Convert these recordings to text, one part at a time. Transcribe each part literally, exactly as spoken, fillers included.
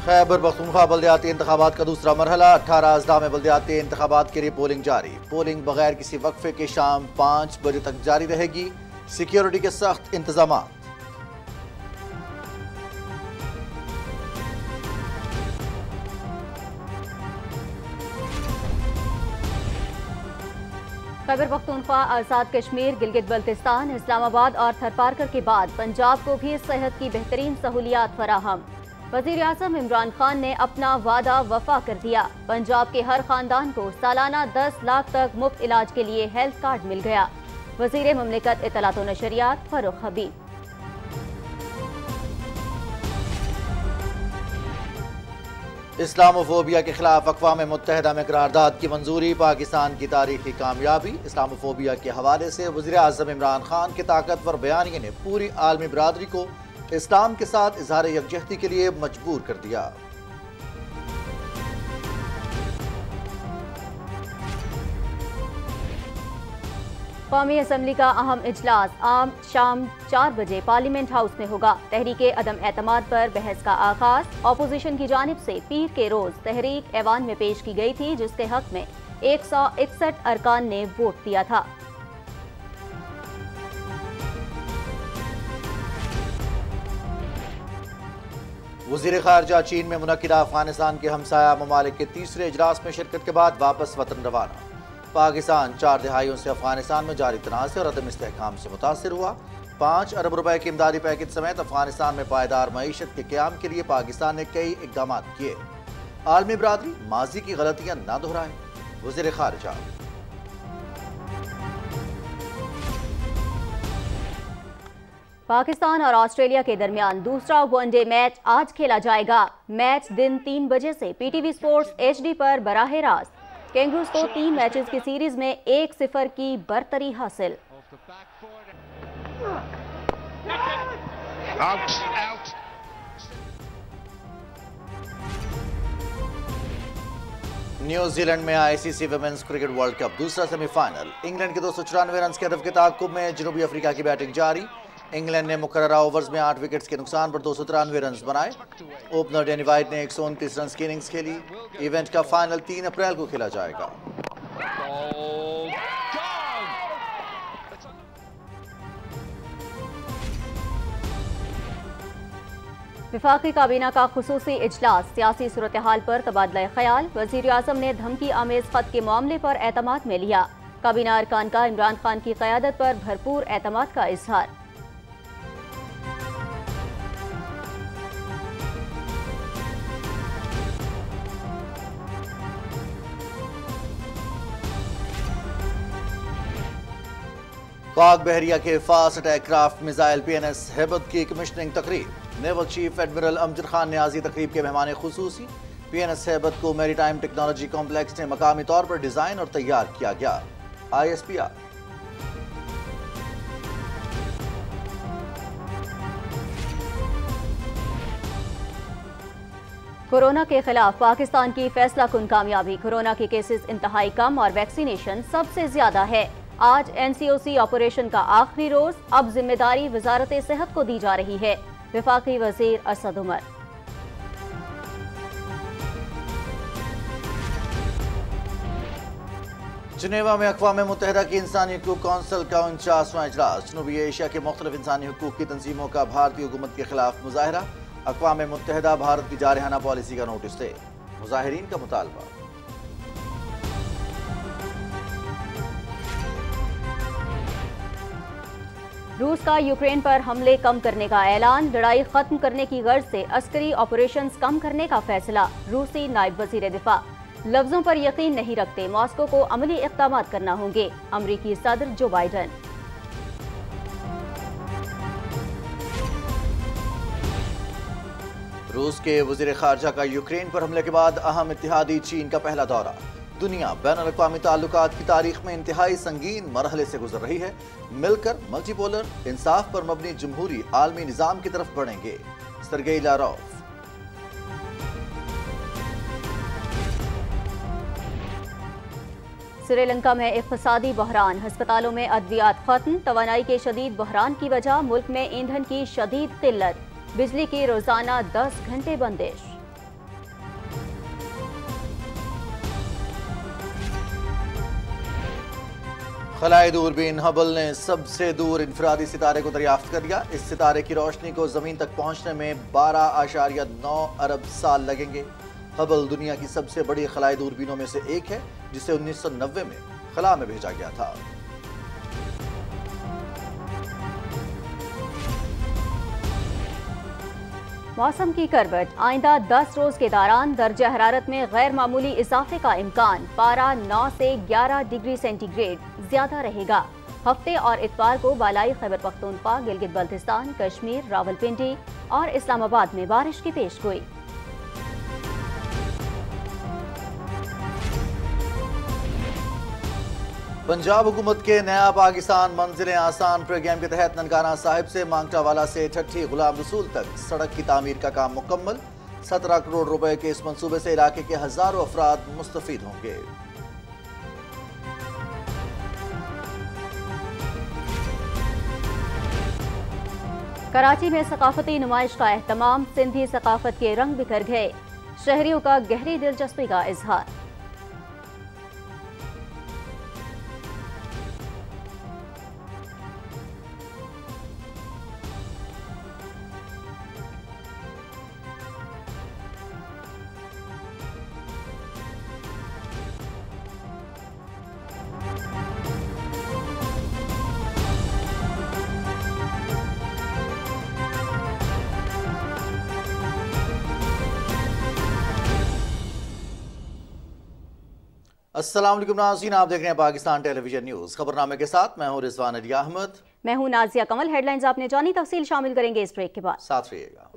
خیبر پختونخوا بلدیاتی انتخابات کا دوسرا مرحلہ، اٹھارہ اضلاع میں بلدیاتی انتخابات کے لیے پولنگ جاری۔ پولنگ بغیر کسی وقفے کے شام پانچ بجے تک جاری رہے گی۔ سیکیورٹی کے سخت انتظامات۔ خیبر پختونخوا، آزاد کشمیر، گلگت بلتستان، اسلام آباد اور تھرپارکر کے بعد پنجاب کو بھی صحت کی بہترین سہولیات فراہم۔ وزیر اعظم عمران خان نے اپنا وعدہ وفا کر دیا۔ پنجاب کے ہر خاندان کو سالانہ دس لاکھ تک مفت علاج کے لیے ہیلتھ کارڈ مل گیا۔ وزیر مملکت اطلاعات و نشریات فاروق حبیب۔ اسلام و فوبیا کے خلاف اقوام متحدہ میں قرارداد کی منظوری، پاکستان کی تاریخی کامیابی۔ اسلام و فوبیا کے حوالے سے وزیر اعظم عمران خان کے طاقتور بیانیے نے پوری عالمی برادری کو اسلام کے ساتھ اظہار یکجہتی کے لیے مجبور کر دیا۔ قومی اسمبلی کا اہم اجلاس عام شام چار بجے پارلیمنٹ ہاؤس میں ہوگا۔ تحریک عدم اعتماد پر بحث کا آغاز اپوزیشن کی جانب سے پیر کے روز تحریک ایوان میں پیش کی گئی تھی، جس کے حق میں ایک سو اکسٹھ ارکان نے ووٹ دیا تھا۔ وزیر خارجہ چین میں منعقدہ افغانستان کے ہمسایہ ممالک کے تیسرے اجلاس میں شرکت کے بعد واپس وطن روانہ۔ پاکستان چار دہائیوں سے افغانستان میں جاری تنازع اور عدم استحکام سے متاثر ہوا۔ پانچ ارب روپے کی امدادی پیکج سمیت افغانستان میں پائیدار معیشت کے قیام کے لیے پاکستان نے کئی اقدامات کیے۔ عالمی برادری ماضی کی غلطیاں نہ دہرائے، وزیر خارجہ۔ پاکستان اور آسٹریلیا کے درمیان دوسرا ون ڈے میچ آج کھیلا جائے گا۔ میچ دن تین بجے سے P T V sports H D پر براہ راست۔ کینگروز کو تین میچز کی سیریز میں ایک صفر کی برتری حاصل۔ نیوزی لینڈ میں I C C women's cricket world cup دوسرا سیمی فائنل۔ انگلینڈ کے دو سو چورانوے رنز کے ہدف کے تعاقب میں جنوبی افریقہ کی بیٹنگ جاری۔ انگلینڈ نے مقررہ اوورز میں آٹھ وکٹس کے نقصان پر دو سو ترانوے رنز بنائے۔ اوپنر ڈینی وائٹ نے ایک سو انتیس رنز کی اننگز کھیلی۔ ایونٹ کا فائنل تین اپریل کو کھیلا جائے گا۔ وفاقی کابینہ کا خصوصی اجلاس، سیاسی صورتحال پر تبادلہ خیال۔ وزیر اعظم نے دھمکی آمیز خط کے معاملے پر اعتماد میں لیا۔ کابینہ ارکان کا عمران خان کی قیادت پر بھرپور اعتماد کا اظہار۔ پاک بحریہ کے fast attack craft missile P N S Haibat کی کمیشننگ تقریب۔ Naval chief admiral Amjad Khan Niazi تقریب کے مہمان خصوصی۔ پی این ایس ہیبت کو میری ٹائم ٹیکنالوجی کمپلیکس میں مقامی طور پر ڈیزائن اور تیار کیا گیا۔ I S P R. Corona کے خلاف پاکستان کی فیصلہ کن کامیابی۔ کورونا کے کیسز انتہائی کم اور ویکسینیشن سب سے زیادہ ہے۔ آج این سی او سی آپریشن کا آخری روز، اب ذمہ داری وزارت صحت کو دی جا رہی ہے۔ وفاقی وزیر اسد عمر۔ جنیوا میں اقوام متحدہ کی انسانی حقوق کونسل کا انچاسواں اجلاس۔ جنوبی ایشیا کے مختلف انسانی حقوق کی تنظیموں کا بھارتی حکومت کے خلاف مظاہرہ۔ اقوام متحدہ بھارت کی جارحانہ پالیسی کا نوٹس دے، مظاہرین کا مطالبہ۔ روس کا یوکرین پر حملے کم کرنے کا اعلان۔ لڑائی ختم کرنے کی غرض سے عسکری آپریشنز کم کرنے کا فیصلہ۔ روسی نائب وزیر دفاع۔ لفظوں پر یقین نہیں رکھتے، ماسکو کو عملی اقدامات کرنا ہوں گے، امریکی صدر جو بائیڈن۔ روس کے وزیر خارجہ کا یوکرین پر حملے کے بعد اہم اتحادی چین کا پہلا دورہ۔ دنیا بین الاقوامی تعلقات کی تاریخ میں انتہائی سنگین مرحلے سے گزر رہی ہے۔ مل کر ملٹی پولر، انصاف پر مبنی جمہوری عالمی نظام کی طرف بڑھیں گے، سرگئی لاروف۔ سری لنکا میں اقتصادی بحران، ہسپتالوں میں ادویات ختم۔ توانائی کے شدید بحران کی وجہ ملک میں ایندھن کی شدید قلت، بجلی کی روزانہ دس گھنٹے بندش۔ خلائی دوربین ہبل نے سب سے دور انفرادی ستارے کو دریافت کر لیا۔ اس ستارے کی روشنی کو زمین تک پہنچنے میں بارہ اشاریہ نو ارب سال لگیں گے۔ ہبل دنیا کی سب سے بڑی خلائی دوربینوں میں سے ایک ہے، جسے انیس سو نوے میں خلا میں بھیجا گیا تھا۔ موسم کی کروٹ، آئندہ دس روز کے دوران درجہ حرارت میں غیر معمولی اضافے کا امکان، پارہ نو سے گیارہ ڈگری سینٹی گریڈ زیادہ رہے گا۔ ہفتے اور اتوار کو بالائی خیبر پختونخوا، گلگت بلتستان، کشمیر، راولپنڈی اور اسلام آباد میں بارش کی پیش گوئی۔ پنجاب حکومت کے نیا پاکستان منزلیں آسان پروگرام کے تحت ننکانہ صاحب سے مانگٹا والا سے ٹھٹھی غلام رسول تک سڑک کی تعمیر کا کام مکمل۔ سترہ کروڑ روپے کے اس منصوبے سے علاقے کے ہزاروں افراد مستفید ہوں گے۔ کراچی میں ثقافتی نمائش کا اہتمام، سندھی ثقافت کے رنگ بکھر گئے، شہریوں کا گہری دلچسپی کا اظہار۔ السلام علیکم ناظرین، آپ دیکھ رہے ہیں پاکستان ٹیلی ویژن نیوز۔ خبرنامے کے ساتھ میں ہوں رضوان علی احمد، میں ہوں نازیہ کمل۔ ہیڈ لائنز آپ نے جانی، تفصیل شامل کریں گے اس بریک کے بعد، ساتھ رہیے گا۔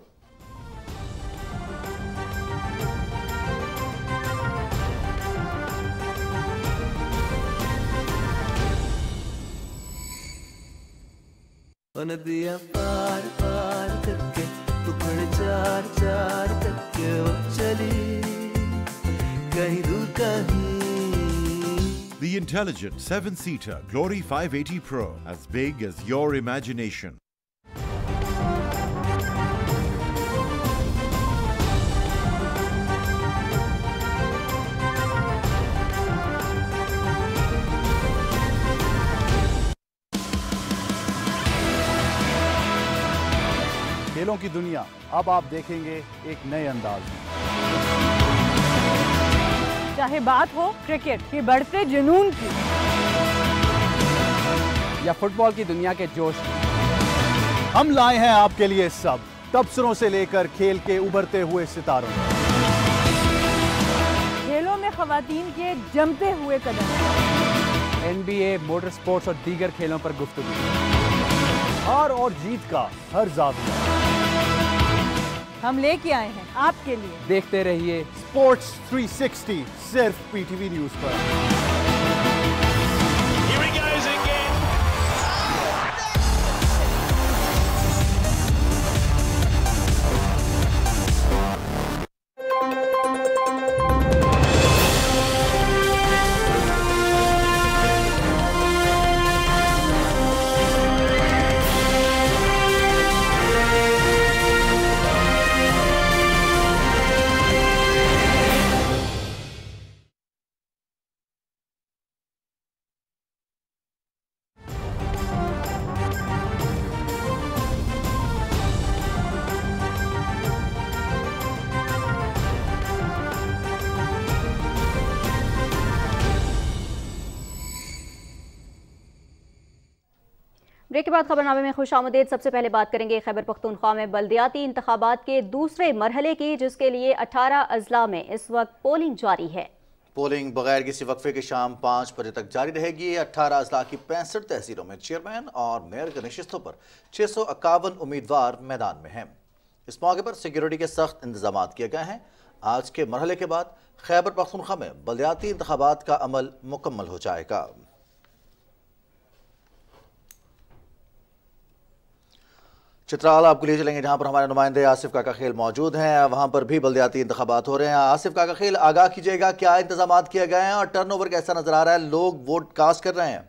ندیاں پار پار کر کے ٹکڑ چار چار کر کے وہ چلی کہیں دور کہیں۔ The intelligent seven-seater Glory five eighty Pro, as big as your imagination. کھیلوں کی دنیا اب آپ دیکھیں گے ایک نئے انداز میں۔ چاہے بات ہو کرکٹ کے بڑھتے جنون کی یا فٹ بال کی دنیا کے جوش کی، ہم لائے ہیں آپ کے لیے سب، تبصروں سے لے کر کھیل کے ابھرتے ہوئے ستاروں، کھیلوں میں خواتین کے جمتے ہوئے قدم، N B A, motor sports اور دیگر کھیلوں پر گفتگو، ہار اور جیت کا ہر زاویہ ہم لے کے آئے ہیں آپ کے لیے۔ دیکھتے رہیے اسپورٹس تھری سکسٹی صرف پی ٹی وی نیوز پر۔ بریک کے بعد خبرنامے میں خوش آمدید۔ سب سے پہلے بات کریں گے خیبر پختونخوا میں بلدیاتی انتخابات کے دوسرے مرحلے کی، جس کے لیے اٹھارہ اضلاع میں اس وقت پولنگ جاری ہے۔ پولنگ بغیر کسی وقفے کے شام پانچ بجے تک جاری رہے گی۔ اٹھارہ اضلاع کی پینسٹھ تحصیلوں میں چیئرمین اور میئر کی نشستوں پر چھ سو اکاون امیدوار میدان میں ہیں۔ اس موقع پر سیکیورٹی کے سخت انتظامات کیے گئے ہیں۔ آج کے مرحلے کے بعد خیبر پختونخوا میں بلدیاتی انتخابات کا عمل مکمل ہو جائے گا۔ چترال آپ کو لے چلیں گے جہاں پر ہمارے نمائندے آصف کاکا خیل موجود ہیں، وہاں پر بھی بلدیاتی انتخابات ہو رہے ہیں۔ آصف کاکا خیل، آگاہ کیجیے گا کیا انتظامات کیے گئے ہیں اور ٹرن اوور کیسا نظر آ رہا ہے، لوگ ووٹ کاسٹ کر رہے ہیں؟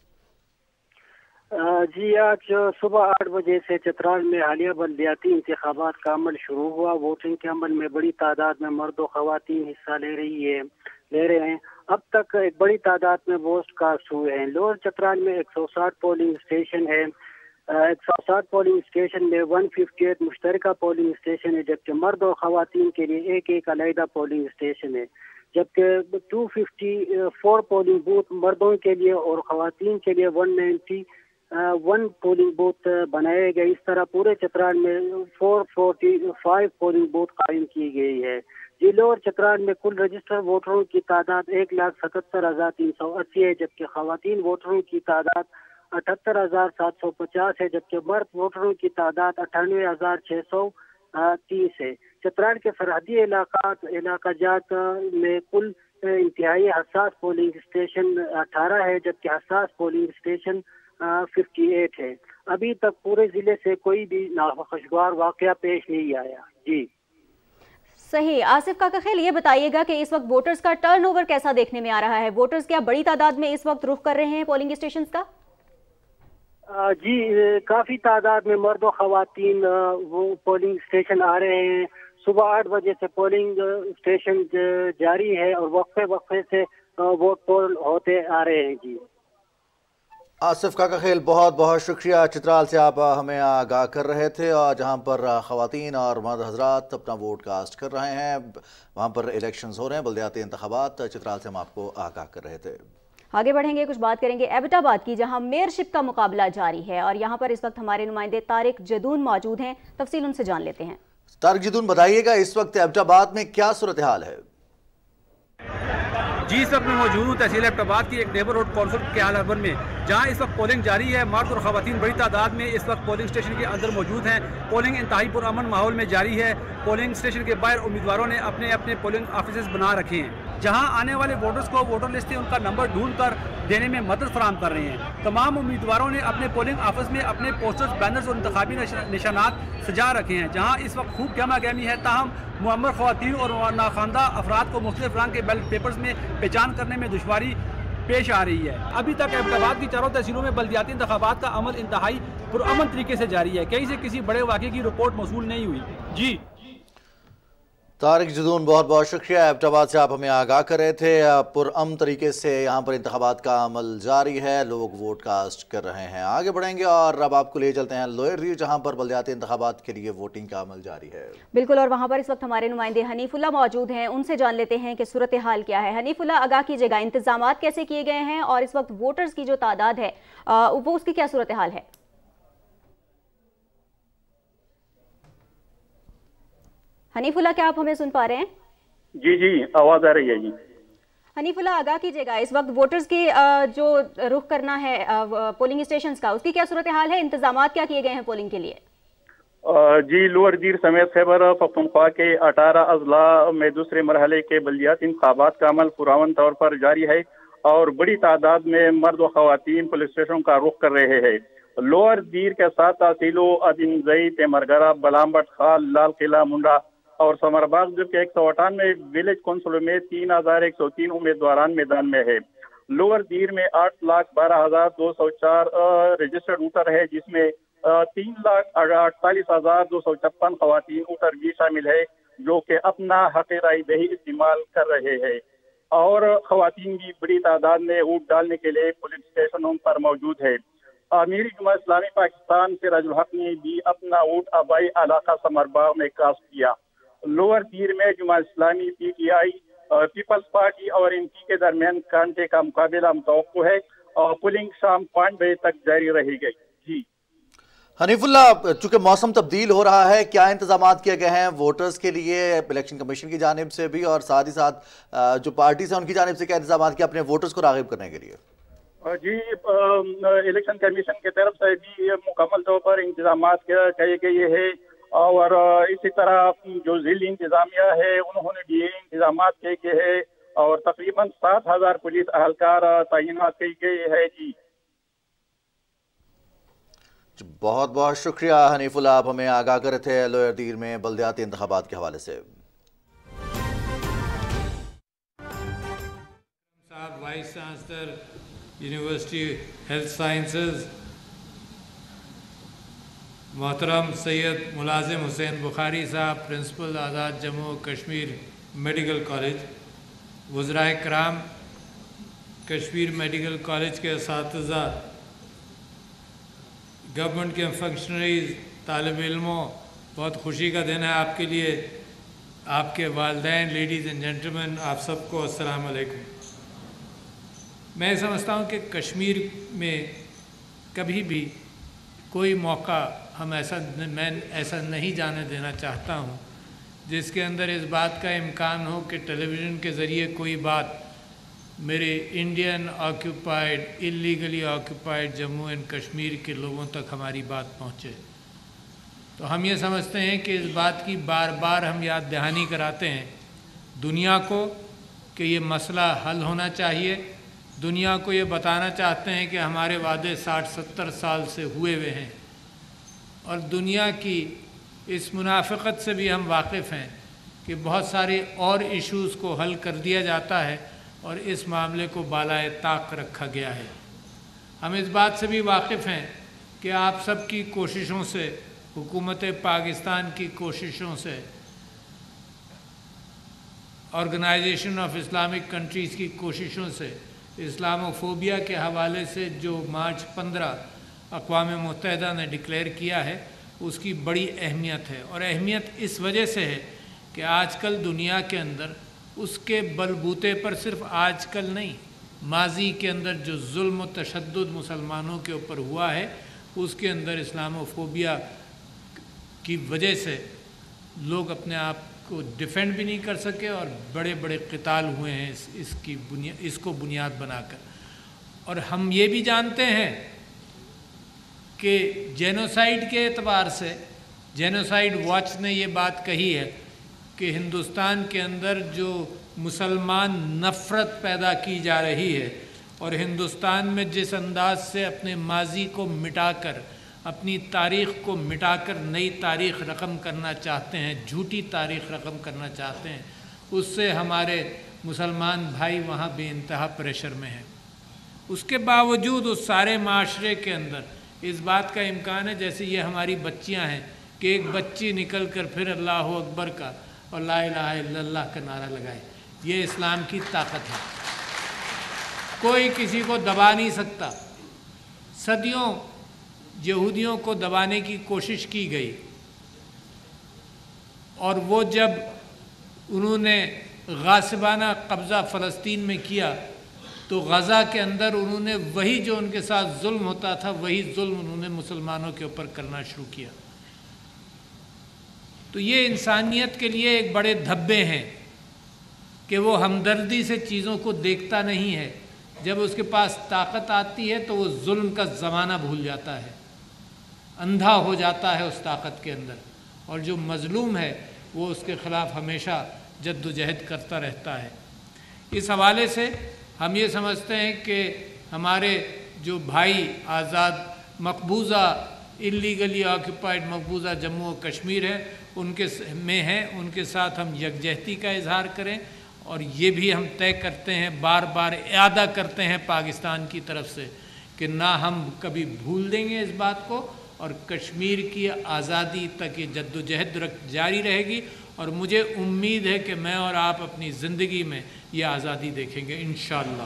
جی، آج صبح آٹھ بجے سے چترال میں حالیہ بلدیاتی انتخابات کا عمل شروع ہوا۔ ووٹنگ کے عمل میں بڑی تعداد میں مرد و خواتین حصہ لے رہی ہے۔ لے رہے ہیں. اب تک ایک بڑی تعداد میں ووٹ کاسٹ ہوئے ہیں. لوور چترال میں ایک سو ساٹھ پولنگ اسٹیشن ہے. ایک سو ساٹھ پولنگ اسٹیشن میں ون ففٹی ایٹ مشترکہ پولنگ اسٹیشن ہے، جبکہ مرد اور خواتین کے لیے ایک ایک علیحدہ پولنگ اسٹیشن ہے. جبکہ two fifty four polling booth مردوں کے لیے اور خواتین کے لیے one ninety one polling booth بنائے گئے. اس طرح پورے چترال میں four forty five polling booth قائم کی گئی ہے. جی لوور چترال میں کل رجسٹر ووٹروں کی تعداد ایک لاکھ ستہتر ہزار تین سو اسی ہے، جبکہ خواتین ووٹروں کی تعداد اٹھہتر ہزار سات سو پچاس ہے، جبکہ مرد ووٹروں کی تعداد اٹھانوے ہزار چھ سو تیس ہے. چترال کے سرحدی علاقات علاقہ جات میں کل انتہائی حساس پولنگ اسٹیشن اٹھارہ ہے، جبکہ حساس پولنگ اسٹیشن ففٹی ایٹ ہے. ابھی تک پورے ضلع سے کوئی بھی ناخوشگوار واقعہ پیش نہیں آیا. جی صحیح. آصف کاکا خیل، یہ بتائیے گا کہ اس وقت ووٹرز کا ٹرن اوور کیسا دیکھنے میں آ رہا ہے؟ ووٹرز کیا بڑی تعداد میں اس وقت رخ کر رہے ہیں پولنگ اسٹیشنز کا؟ جی کافی تعداد میں مرد و خواتین وہ پولنگ اسٹیشن آ رہے ہیں. صبح آٹھ بجے سے پولنگ اسٹیشن جاری ہے اور وقفے وقفے سے ووٹ پول ہوتے آ رہے ہیں. جی آصف کاکا خیل، بہت بہت شکریہ. چترال سے آپ ہمیں آگاہ کر رہے تھے، اور جہاں پر خواتین اور مرد حضرات اپنا ووٹ کاسٹ کر رہے ہیں، وہاں پر الیکشنز ہو رہے ہیں، بلدیاتی انتخابات. چترال سے ہم آپ کو آگاہ کر رہے تھے. آگے بڑھیں گے، کچھ بات کریں گے ایبٹ آباد کی، جہاں میئرشپ کا مقابلہ جاری ہے، اور یہاں پر اس وقت ہمارے نمائندے طارق جدون موجود ہیں. تفصیل ان سے جان لیتے ہیں. طارق جدون، بتائیے گا اس وقت ایبٹ آباد میں کیا صورتحال ہے؟ جی اس وقت میں موجود ہوں تحصیل ایبٹ آباد کی ایک نیبرہڈ کونسل کے حال اربن میں، جہاں اس وقت پولنگ جاری ہے. مرد اور خواتین بڑی تعداد میں اس وقت پولنگ اسٹیشن کے اندر موجود ہیں. پولنگ انتہائی پرامن ماحول میں جاری ہے. پولنگ اسٹیشن کے باہر امیدواروں نے اپنے اپنے پولنگ آفیسز بنا رکھے ہیں، جہاں آنے والے ووٹرز کو ووٹر لسٹیں ان کا نمبر ڈھونڈ کر دینے میں مدد فراہم کر رہے ہیں. تمام امیدواروں نے اپنے پولنگ آفس میں اپنے پوسٹرز، بینرز اور انتخابی نشانات سجا رکھے ہیں، جہاں اس وقت خوب گہما گہمی ہے. تاہم معمر خواتین اور ناخواندہ افراد کو مختلف رنگ کے بیلٹ پیپرز میں پہچان کرنے میں دشواری پیش آ رہی ہے. ابھی تک ایبٹ آباد کی چاروں تحصیلوں میں بلدیاتی انتخابات کا عمل انتہائی پرامن طریقے سے جاری ہے. کہیں سے کسی بڑے واقعے کی رپورٹ موصول نہیں ہوئی. جی طارق جدون، بہت بہت شکریہ. ایبٹ آباد سے آپ ہمیں آگاہ کر رہے تھے. پرامن طریقے سے یہاں پر انتخابات کا عمل جاری ہے، لوگ ووٹ کاسٹ کر رہے ہیں. آگے بڑھیں گے اور اب آپ کو لے چلتے ہیں لوئر ریو، جہاں پر بلدیاتی انتخابات کے لیے ووٹنگ کا عمل جاری ہے. بالکل، اور وہاں پر اس وقت ہمارے نمائندے حنیف اللہ موجود ہیں. ان سے جان لیتے ہیں کہ صورتحال کیا ہے. حنیف اللہ، آگاہ کیجیے گا انتظامات کیسے کیے گئے ہیں، اور اس وقت ووٹرز کی جو تعداد ہے وہ اس کی کیا صورتحال ہے؟ حنیف اللہ، کیا آپ ہمیں سن پا رہے ہیں؟ جی جی آواز آ رہی ہے. جی حنیف اللہ، آگاہ کیجیے گا اس وقت ووٹرز کی جو رخ کرنا ہے پولنگ اسٹیشنز کا، اس کی کیا صورتحال ہے؟ انتظامات کیا کیے گئے ہیں پولنگ کے لیے؟ جی لوور دیر سمیت خیبر پختونخوا کے اٹھارہ اضلاع میں دوسرے مرحلے کے بلدیاتی انتخابات کا عمل پرامن طور پر جاری ہے، اور بڑی تعداد میں مرد و خواتین پولیس اسٹیشنوں کا رخ کر رہے ہیں. لوور دیر کے ساتھ تحصیلوں ادین زئی، تیمرگرہ، بلامبٹ، خال، لال قلعہ، منڈا اور سمر باغ، جبکہ ایک سو اٹھانوے ولیج کونسلوں میں تین ہزار ایک سو تین امیدواران میدان میں ہے. لوور دیر میں آٹھ لاکھ بارہ ہزار دو سو چار رجسٹرڈ ووٹر ہے، جس میں تین لاکھ اڑتالیس ہزار دو سو چھپن خواتین ووٹر بھی شامل ہے، جو کہ اپنا حق رائے دہی استعمال کر رہے ہیں. اور خواتین بھی بڑی تعداد میں ووٹ ڈالنے کے لیے پولیس اسٹیشنوں پر موجود ہے. امیر جماعت اسلامی پاکستان سراج الحق نے بھی اپنا ووٹ آبائی علاقہ سمر باغ میں کاسٹ کیا. لوور دیر میں Jamaat Islami, P T I, Peoples Party اور ان پی کے درمیان کانٹے کا مقابلہ متوقع ہے، اور پولنگ شام پانچ بجے تک جاری رہے گی. جی حنیف اللہ، چونکہ موسم تبدیل ہو رہا ہے، کیا انتظامات کیے گئے ہیں ووٹرز کے لیے الیکشن کمیشن کی جانب سے بھی، اور ساتھ ہی ساتھ جو پارٹیز ہیں ان کی جانب سے کیا انتظامات کیا اپنے ووٹرز کو راغب کرنے کے لیے؟ جی الیکشن کمیشن کی طرف سے بھی مکمل طور پر انتظامات کیے گئے ہیں، اور اسی طرح جو ضلعی انتظامیہ ہے انہوں نے بھی انتظامات کیے گئے ہیں، اور تقریباً سات ہزار پولیس اہلکار تعینات کیے گئے ہیں. جی بہت بہت شکریہ حنیف اللہ، آپ ہمیں آگاہ کر رہے تھے لوئر دیر میں بلدیاتی انتخابات کے حوالے سے. صاحب vice chancellor university health sciences, محترم سید ملازم حسین بخاری صاحب، principal Azad Jammu Kashmir medical college, वज़राए कराम, कश्मीर मेडिकल कॉलेज के असातिज़ा, गवर्नमेंट के फंक्शनरीज़, तालिब इल्मों, बहुत खुशी का दिन है आपके लिए, आपके वालिदैन, लेडीज़ एंड जेंटलमैन, आप सबको अस्सलाम वालेकुम। मैं समझता हूँ कि कश्मीर में कभी भी कोई मौका हम ऐसा मैं ऐसा नहीं जाने देना चाहता हूँ जिसके अंदर इस बात का इम्कान हो कि टेलीविज़न के ज़रिए कोई बात मेरे Indian occupied, illegally occupied Jammu and Kashmir के लोगों तक हमारी बात पहुँचे। तो हम ये समझते हैं कि इस बात की बार बार हम याद दहानी कराते हैं दुनिया को कि ये मसला हल होना चाहिए। दुनिया को ये बताना चाहते हैं कि हमारे वादे साठ सत्तर साल से हुए हुए हैं, और दुनिया की इस मुनाफिकत से भी हम वाकिफ़ हैं कि बहुत सारे और इश्यूज़ को हल कर दिया जाता है और इस मामले को बालाए ताक रखा गया है। हम इस बात से भी वाकिफ़ हैं कि आप सब की कोशिशों से, हुकूमत पाकिस्तान की कोशिशों से, ऑर्गेनाइजेशन ऑफ इस्लामिक कंट्रीज़ की कोशिशों से, इस्लामोफोबिया के हवाले से जो मार्च पंद्रह अक़वाम मुत्तहिदा ने डिक्लेयर किया है उसकी बड़ी अहमियत है। और अहमियत इस वजह से है कि आजकल दुनिया के अंदर उसके बलबूते पर सिर्फ आजकल नहीं, माजी के अंदर जो जुल्म तशद्दुद मुसलमानों के ऊपर हुआ है उसके अंदर इस्लामोफोबिया की वजह से लोग अपने आप को डिफेंड भी नहीं कर सके और बड़े बड़े क़िताल हुए हैं इस, इसकी बुनियाद इसको बुनियाद बनाकर। और हम ये भी जानते हैं कि जेनोसाइड के एतबार से, जेनोसाइड वॉच ने ये बात कही है कि हिंदुस्तान के अंदर जो मुसलमान नफ़रत पैदा की जा रही है और हिंदुस्तान में जिस अंदाज से अपने माजी को मिटाकर, अपनी तारीख़ को मिटाकर नई तारीख़ रकम करना चाहते हैं, झूठी तारीख़ रकम करना चाहते हैं, उससे हमारे मुसलमान भाई वहाँ बेइंतहा प्रेशर में हैं। उसके बावजूद उस सारे माशरे के अंदर इस बात का इम्कान है, जैसे ये हमारी बच्चियाँ हैं कि एक बच्ची निकल कर फिर अल्लाह अकबर का और ला इलाहा इल्लल्लाह का नारा लगाए। ये इस्लाम की ताकत है, कोई किसी को दबा नहीं सकता। सदियों यहूदियों को दबाने की कोशिश की गई और वो जब उन्होंने गासिबाना कब्ज़ा फ़लस्तीन में किया तो गज़ा के अंदर उन्होंने वही जो उनके साथ जुल्म होता था वही जुल्म उन्होंने मुसलमानों के ऊपर करना शुरू किया। तो ये इंसानियत के लिए एक बड़े धब्बे हैं कि वो हमदर्दी से चीज़ों को देखता नहीं है। जब उसके पास ताकत आती है तो वो जुल्म का ज़माना भूल जाता है, अंधा हो जाता है उस ताकत के अंदर, और जो मज़लूम है वो उसके ख़िलाफ़ हमेशा जद्दोजहद करता रहता है। इस हवाले से हम ये समझते हैं कि हमारे जो भाई आज़ाद मकबूजा इलीगली ऑक्यूपाइड मकबूजा जम्मू और कश्मीर है उनके में हैं, उनके साथ हम यकजहती का इजहार करें और ये भी हम तय करते हैं, बार बार इआदा करते हैं पाकिस्तान की तरफ से कि ना हम कभी भूल देंगे इस बात को और कश्मीर की आज़ादी तक ये जद्दोजहद जारी रहेगी। और मुझे उम्मीद है कि मैं और आप अपनी ज़िंदगी में ये आज़ादी देखेंगे इंशाअल्लाह।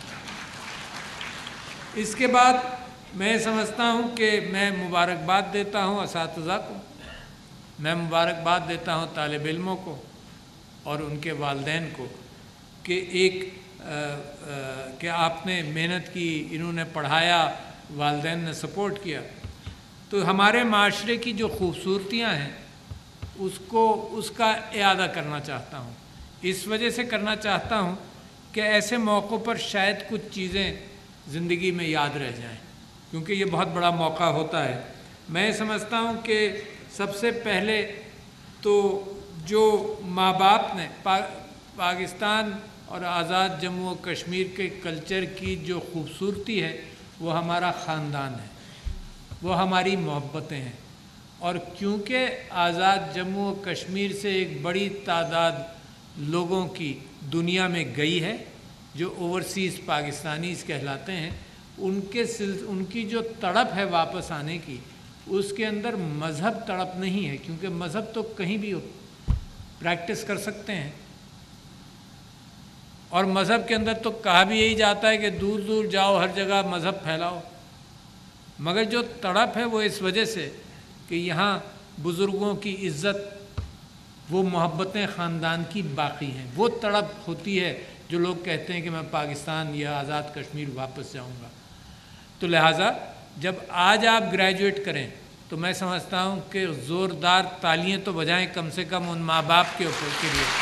इसके बाद मैं समझता हूँ कि मैं मुबारकबाद देता हूँ असातिज़ा को, मैं मुबारकबाद देता हूँ तालिब इल्मों को और उनके वालिदैन को कि एक आ, आ, कि आपने मेहनत की, इन्होंने पढ़ाया, वालिदैन ने सपोर्ट किया। तो हमारे माशरे की जो खूबसूरतियाँ हैं उसको उसका इआदा करना चाहता हूँ। इस वजह से करना चाहता हूँ कि ऐसे मौक़ों पर शायद कुछ चीज़ें ज़िंदगी में याद रह जाएं, क्योंकि ये बहुत बड़ा मौका होता है। मैं समझता हूँ कि सबसे पहले तो जो माँ बाप ने पा, पाकिस्तान और आज़ाद जम्मू और कश्मीर के कल्चर की जो खूबसूरती है वो हमारा ख़ानदान है, वो हमारी मोहब्बतें हैं। और क्योंकि आज़ाद जम्मू और कश्मीर से एक बड़ी तादाद लोगों की दुनिया में गई है जो ओवरसीज़ पाकिस्तानीज़ कहलाते हैं, उनके सिल उनकी जो तड़प है वापस आने की, उसके अंदर मज़हब तड़प नहीं है, क्योंकि मज़हब तो कहीं भी प्रैक्टिस कर सकते हैं اور مذہب کے اندر تو کہا بھی یہی جاتا ہے کہ دور دور جاؤ، ہر جگہ مذہب پھیلاؤ، مگر جو تڑپ ہے وہ اس وجہ سے کہ یہاں بزرگوں کی عزت، وہ محبتیں خاندان کی باقی ہیں، وہ تڑپ ہوتی ہے جو لوگ کہتے ہیں کہ میں پاکستان یا آزاد کشمیر واپس جاؤں گا۔ تو لہٰذا جب آج آپ گریجویٹ کریں تو میں سمجھتا ہوں کہ زوردار تالیاں تو بجائیں کم سے کم ان ماں باپ کے اوپر کے لیے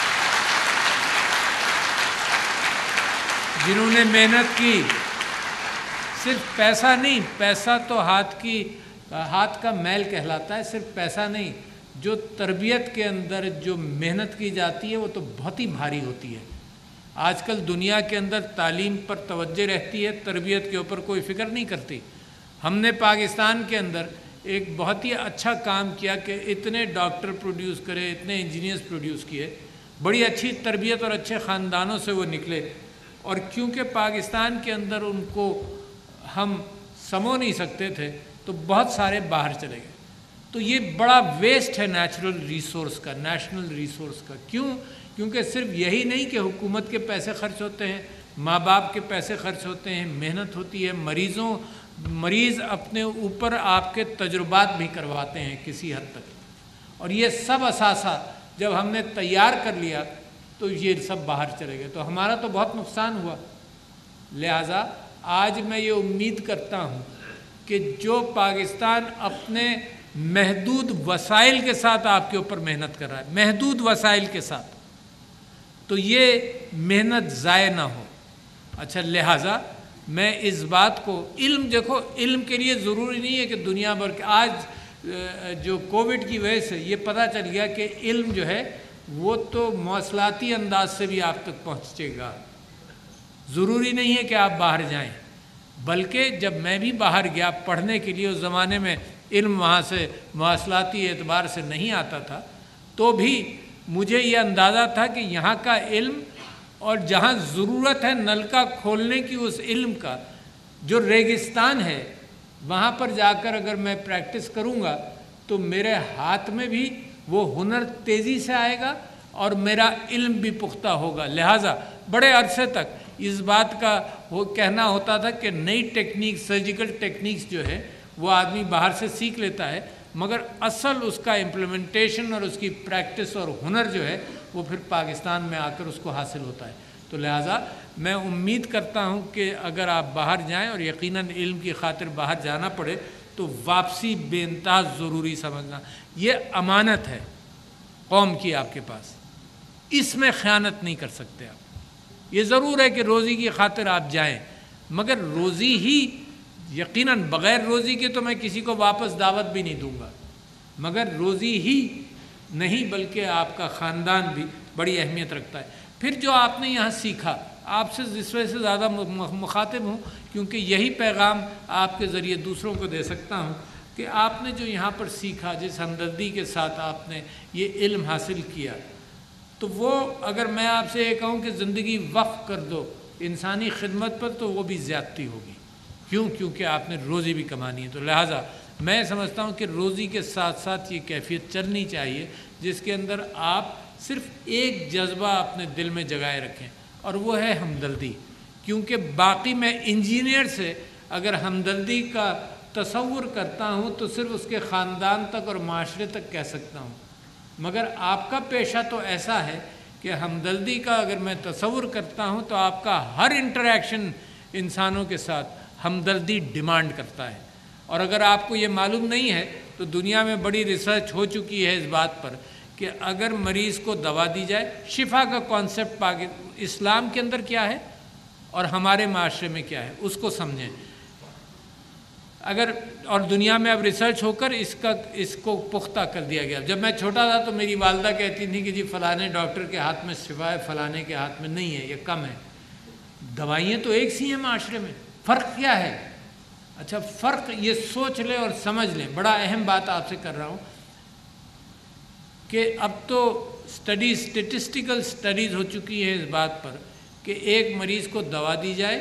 جنہوں نے محنت کی۔ صرف پیسہ نہیں، پیسہ تو ہاتھ کی ہاتھ کا میل کہلاتا ہے، صرف پیسہ نہیں، جو تربیت کے اندر جو محنت کی جاتی ہے وہ تو بہت ہی بھاری ہوتی ہے۔ آج کل دنیا کے اندر تعلیم پر توجہ رہتی ہے، تربیت کے اوپر کوئی فکر نہیں کرتی۔ ہم نے پاکستان کے اندر ایک بہت ہی اچھا کام کیا کہ اتنے ڈاکٹر پروڈیوس کرے، اتنے انجینئرز پروڈیوس کیے، بڑی اچھی تربیت اور اچھے خاندانوں سے وہ نکلے، اور کیونکہ پاکستان کے اندر ان کو ہم سمو نہیں سکتے تھے تو بہت سارے باہر چلے گئے۔ تو یہ بڑا ویسٹ ہے نیچرل ریسورس کا، نیشنل ریسورس کا۔ کیوں؟ کیونکہ صرف یہی نہیں کہ حکومت کے پیسے خرچ ہوتے ہیں، ماں باپ کے پیسے خرچ ہوتے ہیں، محنت ہوتی ہے، مریضوں مریض اپنے اوپر آپ کے تجربات بھی کرواتے ہیں کسی حد تک، اور یہ سب اثاثہ جب ہم نے تیار کر لیا تو یہ سب باہر چلے گئے، تو ہمارا تو بہت نقصان ہوا۔ لہٰذا آج میں یہ امید کرتا ہوں کہ جو پاکستان اپنے محدود وسائل کے ساتھ آپ کے اوپر محنت کر رہا ہے، محدود وسائل کے ساتھ، تو یہ محنت ضائع نہ ہو۔ اچھا، لہٰذا میں اس بات کو، علم دیکھو، علم کے لیے ضروری نہیں ہے کہ دنیا بھر کے، آج جو کووڈ کی وجہ سے یہ پتہ چل گیا کہ علم جو ہے وہ تو مواصلاتی انداز سے بھی آپ تک پہنچے گا، ضروری نہیں ہے کہ آپ باہر جائیں۔ بلکہ جب میں بھی باہر گیا پڑھنے کے لیے، اس زمانے میں علم وہاں سے مواصلاتی اعتبار سے نہیں آتا تھا، تو بھی مجھے یہ اندازہ تھا کہ یہاں کا علم، اور جہاں ضرورت ہے نلکا کھولنے کی اس علم کا، جو ریگستان ہے، وہاں پر جا کر اگر میں پریکٹس کروں گا تو میرے ہاتھ میں بھی وہ ہنر تیزی سے آئے گا اور میرا علم بھی پختہ ہوگا۔ لہٰذا بڑے عرصے تک اس بات کا وہ کہنا ہوتا تھا کہ نئی ٹیکنیک، سرجیکل ٹیکنیکس جو ہے وہ آدمی باہر سے سیکھ لیتا ہے، مگر اصل اس کا امپلیمنٹیشن اور اس کی پریکٹس اور ہنر جو ہے وہ پھر پاکستان میں آ کر اس کو حاصل ہوتا ہے۔ تو لہٰذا میں امید کرتا ہوں کہ اگر آپ باہر جائیں، اور یقیناً علم کی خاطر باہر جانا پڑے، تو واپسی بے انتہا ضروری سمجھنا۔ یہ امانت ہے قوم کی آپ کے پاس، اس میں خیانت نہیں کر سکتے آپ۔ یہ ضرور ہے کہ روزی کی خاطر آپ جائیں، مگر روزی ہی، یقیناً بغیر روزی کے تو میں کسی کو واپس دعوت بھی نہیں دوں گا، مگر روزی ہی نہیں بلکہ آپ کا خاندان بھی بڑی اہمیت رکھتا ہے۔ پھر جو آپ نے یہاں سیکھا، آپ سے اس وجہ سے زیادہ مخاطب ہوں کیونکہ یہی پیغام آپ کے ذریعے دوسروں کو دے سکتا ہوں کہ آپ نے جو یہاں پر سیکھا، جس ہمدردی کے ساتھ آپ نے یہ علم حاصل کیا، تو وہ اگر میں آپ سے یہ کہوں کہ زندگی وقف کر دو انسانی خدمت پر، تو وہ بھی زیادتی ہوگی۔ کیوں؟ کیونکہ آپ نے روزی بھی کمانی ہے۔ تو لہٰذا میں سمجھتا ہوں کہ روزی کے ساتھ ساتھ یہ کیفیت چلنی چاہیے جس کے اندر آپ صرف ایک جذبہ اپنے دل میں جگائے رکھیں، اور وہ ہے ہمدردی۔ کیونکہ باقی میں انجینئر سے اگر ہمدردی کا تصور کرتا ہوں تو صرف اس کے خاندان تک اور معاشرے تک کہہ سکتا ہوں، مگر آپ کا پیشہ تو ایسا ہے کہ ہمدردی کا اگر میں تصور کرتا ہوں تو آپ کا ہر انٹریکشن انسانوں کے ساتھ ہمدردی ڈیمانڈ کرتا ہے۔ اور اگر آپ کو یہ معلوم نہیں ہے تو دنیا میں بڑی ریسرچ ہو چکی ہے اس بات پر کہ اگر مریض کو دوا دی جائے، شفا کا کانسیپٹ اسلام کے اندر کیا ہے اور ہمارے معاشرے میں کیا ہے، اس کو سمجھیں۔ اگر اور دنیا میں اب ریسرچ ہو کر اس کا اس کو پختہ کر دیا گیا۔ جب میں چھوٹا تھا تو میری والدہ کہتی تھی کہ جی فلانے ڈاکٹر کے ہاتھ میں شفا ہے، فلانے کے ہاتھ میں نہیں ہے، یہ کم ہے۔ دوائیاں تو ایک سی ہیں معاشرے میں، فرق کیا ہے؟ اچھا، فرق یہ سوچ لیں اور سمجھ لیں۔ بڑا اہم بات آپ سے کر رہا ہوں کہ اب تو سٹڈیز، اسٹیٹسٹیکل سٹڈیز ہو چکی ہے اس بات پر کہ ایک مریض کو دوا دی جائے،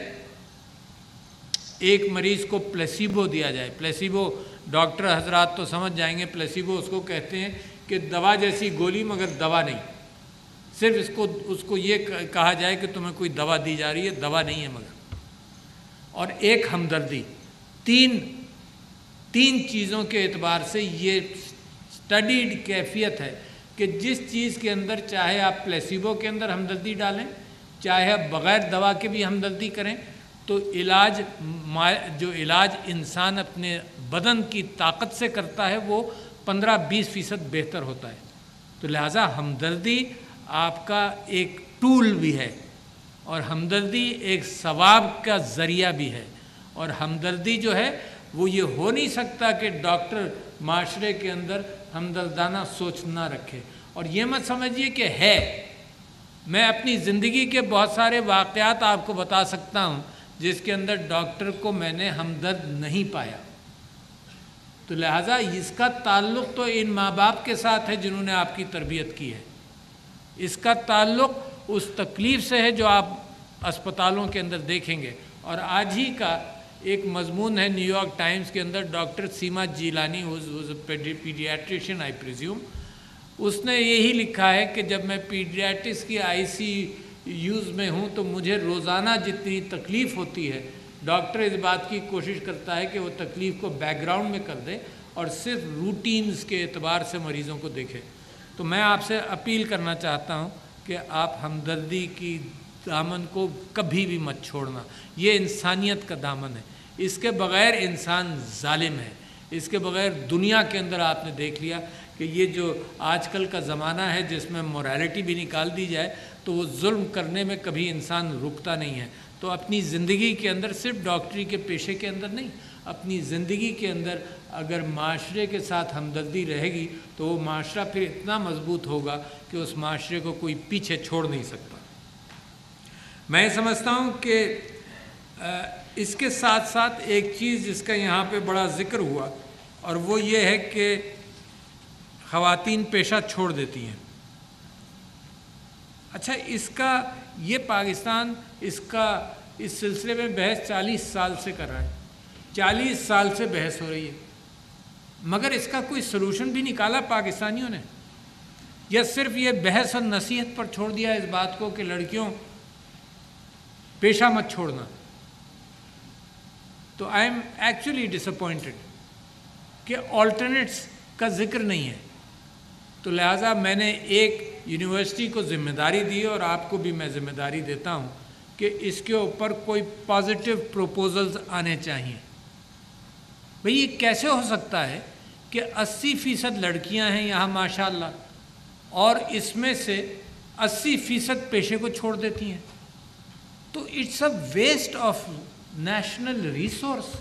ایک مریض کو پلیسیبو دیا جائے۔ پلیسیبو ڈاکٹر حضرات تو سمجھ جائیں گے، پلیسیبو اس کو کہتے ہیں کہ دوا جیسی گولی مگر دوا نہیں، صرف اس کو اس کو یہ کہا جائے کہ تمہیں کوئی دوا دی جا رہی ہے، دوا نہیں ہے مگر، اور ایک ہمدردی. تین تین چیزوں کے اعتبار سے یہ اسٹڈیڈ کیفیت ہے کہ جس چیز کے اندر چاہے آپ پلیسیبو کے اندر ہمدردی ڈالیں، چاہے آپ بغیر دوا کے بھی ہمدردی کریں، تو علاج جو علاج انسان اپنے بدن کی طاقت سے کرتا ہے وہ پندرہ بیس فیصد بہتر ہوتا ہے. تو لہٰذا ہمدردی آپ کا ایک ٹول بھی ہے، اور ہمدردی ایک ثواب کا ذریعہ بھی ہے. اور ہمدردی جو ہے وہ یہ ہو نہیں سکتا کہ ڈاکٹر معاشرے کے اندر ہمدردانہ سوچ نہ رکھے. اور یہ مت سمجھیے کہ ہے، میں اپنی زندگی کے بہت سارے واقعات آپ کو بتا سکتا ہوں جس کے اندر ڈاکٹر کو میں نے ہمدرد نہیں پایا. تو لہٰذا اس کا تعلق تو ان ماں باپ کے ساتھ ہے جنہوں نے آپ کی تربیت کی ہے. اس کا تعلق اس تکلیف سے ہے جو آپ اسپتالوں کے اندر دیکھیں گے. اور آج ہی کا ایک مضمون ہے نیو یارک ٹائمز کے اندر، ڈاکٹر سیما جیلانی پیڈیاٹریشین آئی پریزیوم، اس نے یہی لکھا ہے کہ جب میں پیڈیاٹرکس کی آئی سی یوز میں ہوں تو مجھے روزانہ جتنی تکلیف ہوتی ہے، ڈاکٹر اس بات کی کوشش کرتا ہے کہ وہ تکلیف کو بیک گراؤنڈ میں کر دے اور صرف روٹینز کے اعتبار سے مریضوں کو دیکھے. تو میں آپ سے اپیل کرنا چاہتا ہوں کہ آپ ہمدردی کی دامن کو کبھی بھی مت چھوڑنا. یہ انسانیت کا دامن ہے، اس کے بغیر انسان ظالم ہے. اس کے بغیر دنیا کے اندر آپ نے دیکھ لیا کہ یہ جو آج کل کا زمانہ ہے جس میں موریلٹی بھی نکال دی جائے تو وہ ظلم کرنے میں کبھی انسان رکتا نہیں ہے. تو اپنی زندگی کے اندر، صرف ڈاکٹری کے پیشے کے اندر نہیں، اپنی زندگی کے اندر اگر معاشرے کے ساتھ ہمدردی رہے گی تو وہ معاشرہ پھر اتنا مضبوط ہوگا کہ اس معاشرے کو کوئی پیچھے چھوڑ نہیں سکتا. میں سمجھتا ہوں کہ اس کے ساتھ ساتھ ایک چیز جس کا یہاں پہ بڑا ذکر ہوا، اور وہ یہ ہے کہ خواتین پیشہ چھوڑ دیتی ہیں. اچھا، اس کا یہ پاکستان اس کا اس سلسلے میں بحث چالیس سال سے کر رہا ہے، چالیس سال سے بحث ہو رہی ہے، مگر اس کا کوئی سلوشن بھی نکالا پاکستانیوں نے، یا صرف یہ بحث اور نصیحت پر چھوڑ دیا اس بات کو کہ لڑکیوں پیشہ مت چھوڑنا. تو I am actually disappointed کہ آلٹرنیٹس کا ذکر نہیں ہے. تو لہٰذا میں نے ایک یونیورسٹی کو ذمہ داری دی، اور آپ کو بھی میں ذمہ داری دیتا ہوں کہ اس کے اوپر کوئی پازیٹیو پروپوزلز آنے چاہیے. بھئی یہ کیسے ہو سکتا ہے کہ اسی فیصد لڑکیاں ہیں یہاں ماشاء اللہ، اور اس میں سے اسی فیصد پیشے کو چھوڑ دیتی ہیں؟ تو it's a waste of national resource.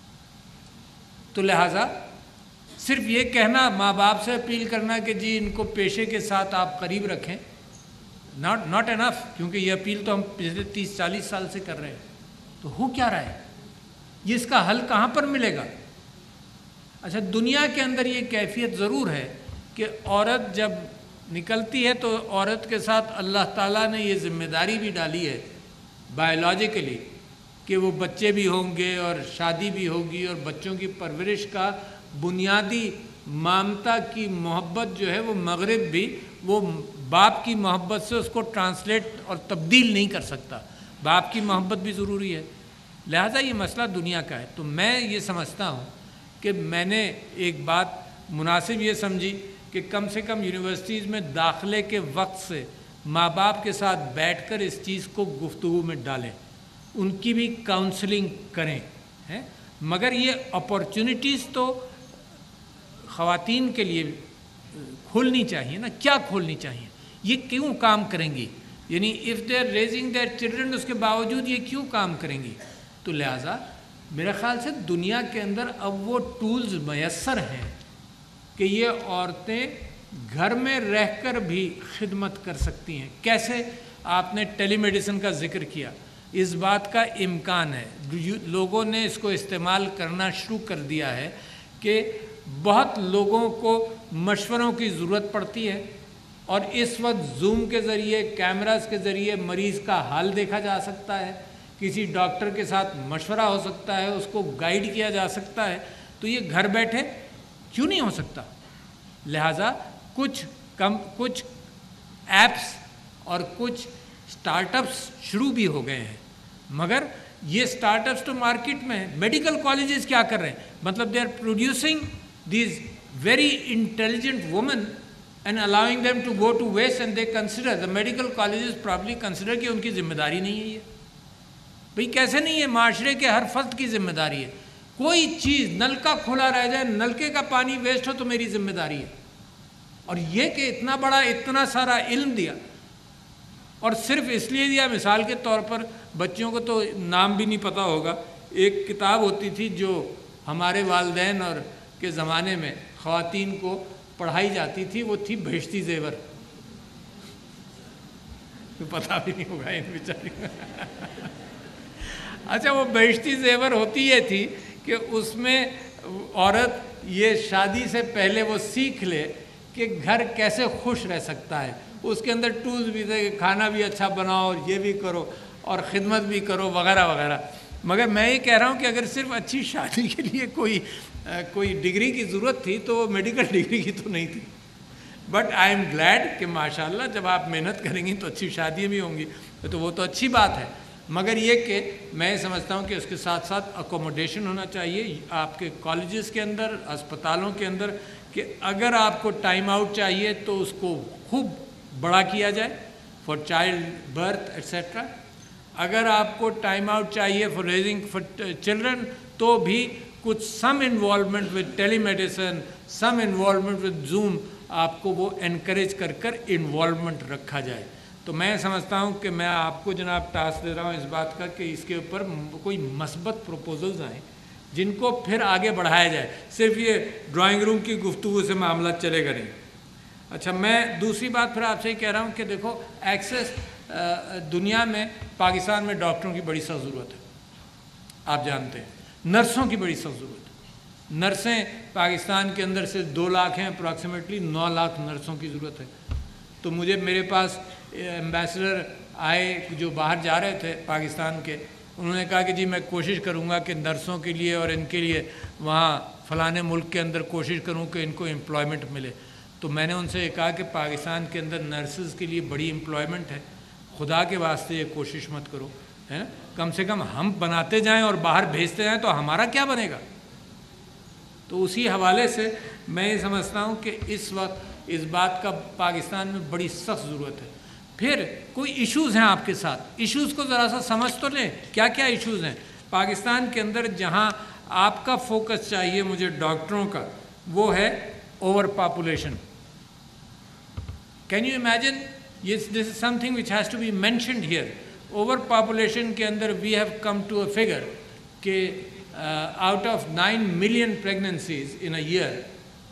تو لہٰذا صرف یہ کہنا، ماں باپ سے اپیل کرنا کہ جی ان کو پیشے کے ساتھ آپ قریب رکھیں، ناٹ ناٹ انف، کیونکہ یہ اپیل تو ہم پچھلے تیس چالیس سال سے کر رہے ہیں. تو ہو کیا رہا ہے؟ یہ اس کا حل کہاں پر ملے گا؟ اچھا، دنیا کے اندر یہ کیفیت ضرور ہے کہ عورت جب نکلتی ہے تو عورت کے ساتھ اللہ تعالیٰ نے یہ ذمہ داری بھی ڈالی ہے بایولوجیکلی کہ وہ بچے بھی ہوں گے اور شادی بھی ہوگی، اور بچوں کی پرورش کا بنیادی مامتا کی محبت جو ہے وہ مغرب بھی وہ باپ کی محبت سے اس کو ٹرانسلیٹ اور تبدیل نہیں کر سکتا. باپ کی محبت بھی ضروری ہے. لہٰذا یہ مسئلہ دنیا کا ہے. تو میں یہ سمجھتا ہوں کہ میں نے ایک بات مناسب یہ سمجھی کہ کم سے کم یونیورسٹیز میں داخلے کے وقت سے ماں باپ کے ساتھ بیٹھ کر اس چیز کو گفتگو میں ڈالیں، ان کی بھی کاؤنسلنگ کریں. ہیں مگر یہ اپورچونیٹیز تو خواتین کے لیے کھولنی چاہیے نا. کیا کھولنی چاہیے؟ یہ کیوں کام کریں گی؟ یعنی if they are raising their children, اس کے باوجود یہ کیوں کام کریں گی؟ تو لہٰذا میرے خیال سے دنیا کے اندر اب وہ ٹولز میسر ہیں کہ یہ عورتیں گھر میں رہ کر بھی خدمت کر سکتی ہیں. کیسے؟ آپ نے ٹیلی میڈیسن کا ذکر کیا، اس بات کا امکان ہے. لوگوں نے اس کو استعمال کرنا شروع کر دیا ہے کہ بہت لوگوں کو مشوروں کی ضرورت پڑتی ہے، اور اس وقت زوم کے ذریعے، کیمراز کے ذریعے مریض کا حال دیکھا جا سکتا ہے، کسی ڈاکٹر کے ساتھ مشورہ ہو سکتا ہے، اس کو گائیڈ کیا جا سکتا ہے. تو یہ گھر بیٹھے کیوں نہیں ہو سکتا؟ لہٰذا کچھ کم کچھ ایپس اور کچھ اسٹارٹ اپس شروع بھی ہو گئے ہیں، مگر یہ اسٹارٹ اپس تو مارکیٹ میں ہیں. میڈیکل کالجز کیا کر رہے ہیں؟ مطلب they are producing these very intelligent women and allowing them to go to waste and they consider the medical colleges probably consider کہ ان کی ذمہ داری نہیں ہے. یہ بھئی کیسے نہیں ہے؟ معاشرے کے ہر فرد کی ذمہ داری ہے. کوئی چیز نلکا کھلا رہ جائے، نلکے کا پانی ویسٹ ہو تو میری ذمہ داری ہے. اور یہ کہ اتنا بڑا اتنا سارا علم دیا اور صرف اس لیے دیا، مثال کے طور پر بچوں کو تو نام بھی نہیں پتہ ہوگا، ایک کتاب ہوتی تھی جو ہمارے والدین اور کے زمانے میں خواتین کو پڑھائی جاتی تھی، وہ تھی بہشتی زیور. پتہ بھی نہیں ہوگا ان بیچاری. اچھا، وہ بہشتی زیور ہوتی یہ تھی کہ اس میں عورت یہ شادی سے پہلے وہ سیکھ لے کہ گھر کیسے خوش رہ سکتا ہے. اس کے اندر ٹولز بھی تھے کہ کھانا بھی اچھا بناؤ اور یہ بھی کرو اور خدمت بھی کرو وغیرہ وغیرہ. مگر میں یہ کہہ رہا ہوں کہ اگر صرف اچھی شادی کے لیے کوئی کوئی ڈگری کی ضرورت تھی تو وہ میڈیکل ڈگری کی تو نہیں تھی. بٹ آئی ایم گلیڈ کہ ماشاءاللہ جب آپ محنت کریں گی تو اچھی شادیاں بھی ہوں گی، تو وہ تو اچھی بات ہے. مگر یہ کہ میں سمجھتا ہوں کہ اس کے ساتھ ساتھ اکوموڈیشن ہونا چاہیے آپ کے کالجز کے اندر، اسپتالوں کے اندر، کہ اگر آپ کو ٹائم آؤٹ چاہیے تو اس کو خوب بڑا کیا جائے فار چائلڈ برتھ ایٹسیٹرا. اگر آپ کو ٹائم آؤٹ چاہیے فار ریزنگ فار چلڈرن تو بھی کچھ some involvement with telemedicine, some involvement with Zoom, آپ کو وہ انکریج کر کر انوالومنٹ رکھا جائے. تو میں سمجھتا ہوں کہ میں آپ کو جناب ٹاسک دے رہا ہوں اس بات کا کہ اس کے اوپر کوئی مثبت پروپوزلز آئیں جن کو پھر آگے بڑھایا جائے. صرف یہ ڈرائنگ روم کی گفتگو سے معاملہ چلے گا نہیں. اچھا، میں دوسری بات پھر آپ سے یہ کہہ رہا ہوں کہ دیکھو ایکسیس دنیا میں، پاکستان میں ڈاکٹروں کی بڑی سخت ضرورت ہے، آپ جانتے ہیں. نرسوں کی بڑی سخت ضرورت ہے. نرسیں پاکستان کے اندر سے دو لاکھ ہیں، اپراکسیمیٹلی نو لاکھ نرسوں کی ضرورت ہے. تو مجھے میرے پاس ایمبیسڈر آئے جو باہر جا رہے تھے پاکستان کے، انہوں نے کہا کہ جی میں کوشش کروں گا کہ نرسوں کے لیے اور ان کے لیے وہاں فلانے ملک کے اندر کوشش کروں کہ ان کو امپلائمنٹ ملے. تو میں نے ان سے یہ کہا کہ پاکستان کے اندر نرسز کے لیے بڑی امپلائمنٹ ہے، خدا کے واسطے یہ کوشش مت کرو، ہے نا. کم سے کم ہم بناتے جائیں اور باہر بھیجتے جائیں تو ہمارا کیا بنے گا. تو اسی حوالے سے میں یہ سمجھتا ہوں کہ اس وقت اس بات کا پاکستان میں بڑی سخت ضرورت ہے. پھر کوئی ایشوز ہیں آپ کے ساتھ، ایشوز کو ذرا سا سمجھ تو لیں کیا کیا ایشوز ہیں پاکستان کے اندر. جہاں آپ کا فوکس چاہیے مجھے ڈاکٹروں کا، وہ ہے overpopulation. Can you imagine, this is something which has to be mentioned here. Overpopulation کے اندر we have come to a figure کہ out of nine million pregnancies in a year,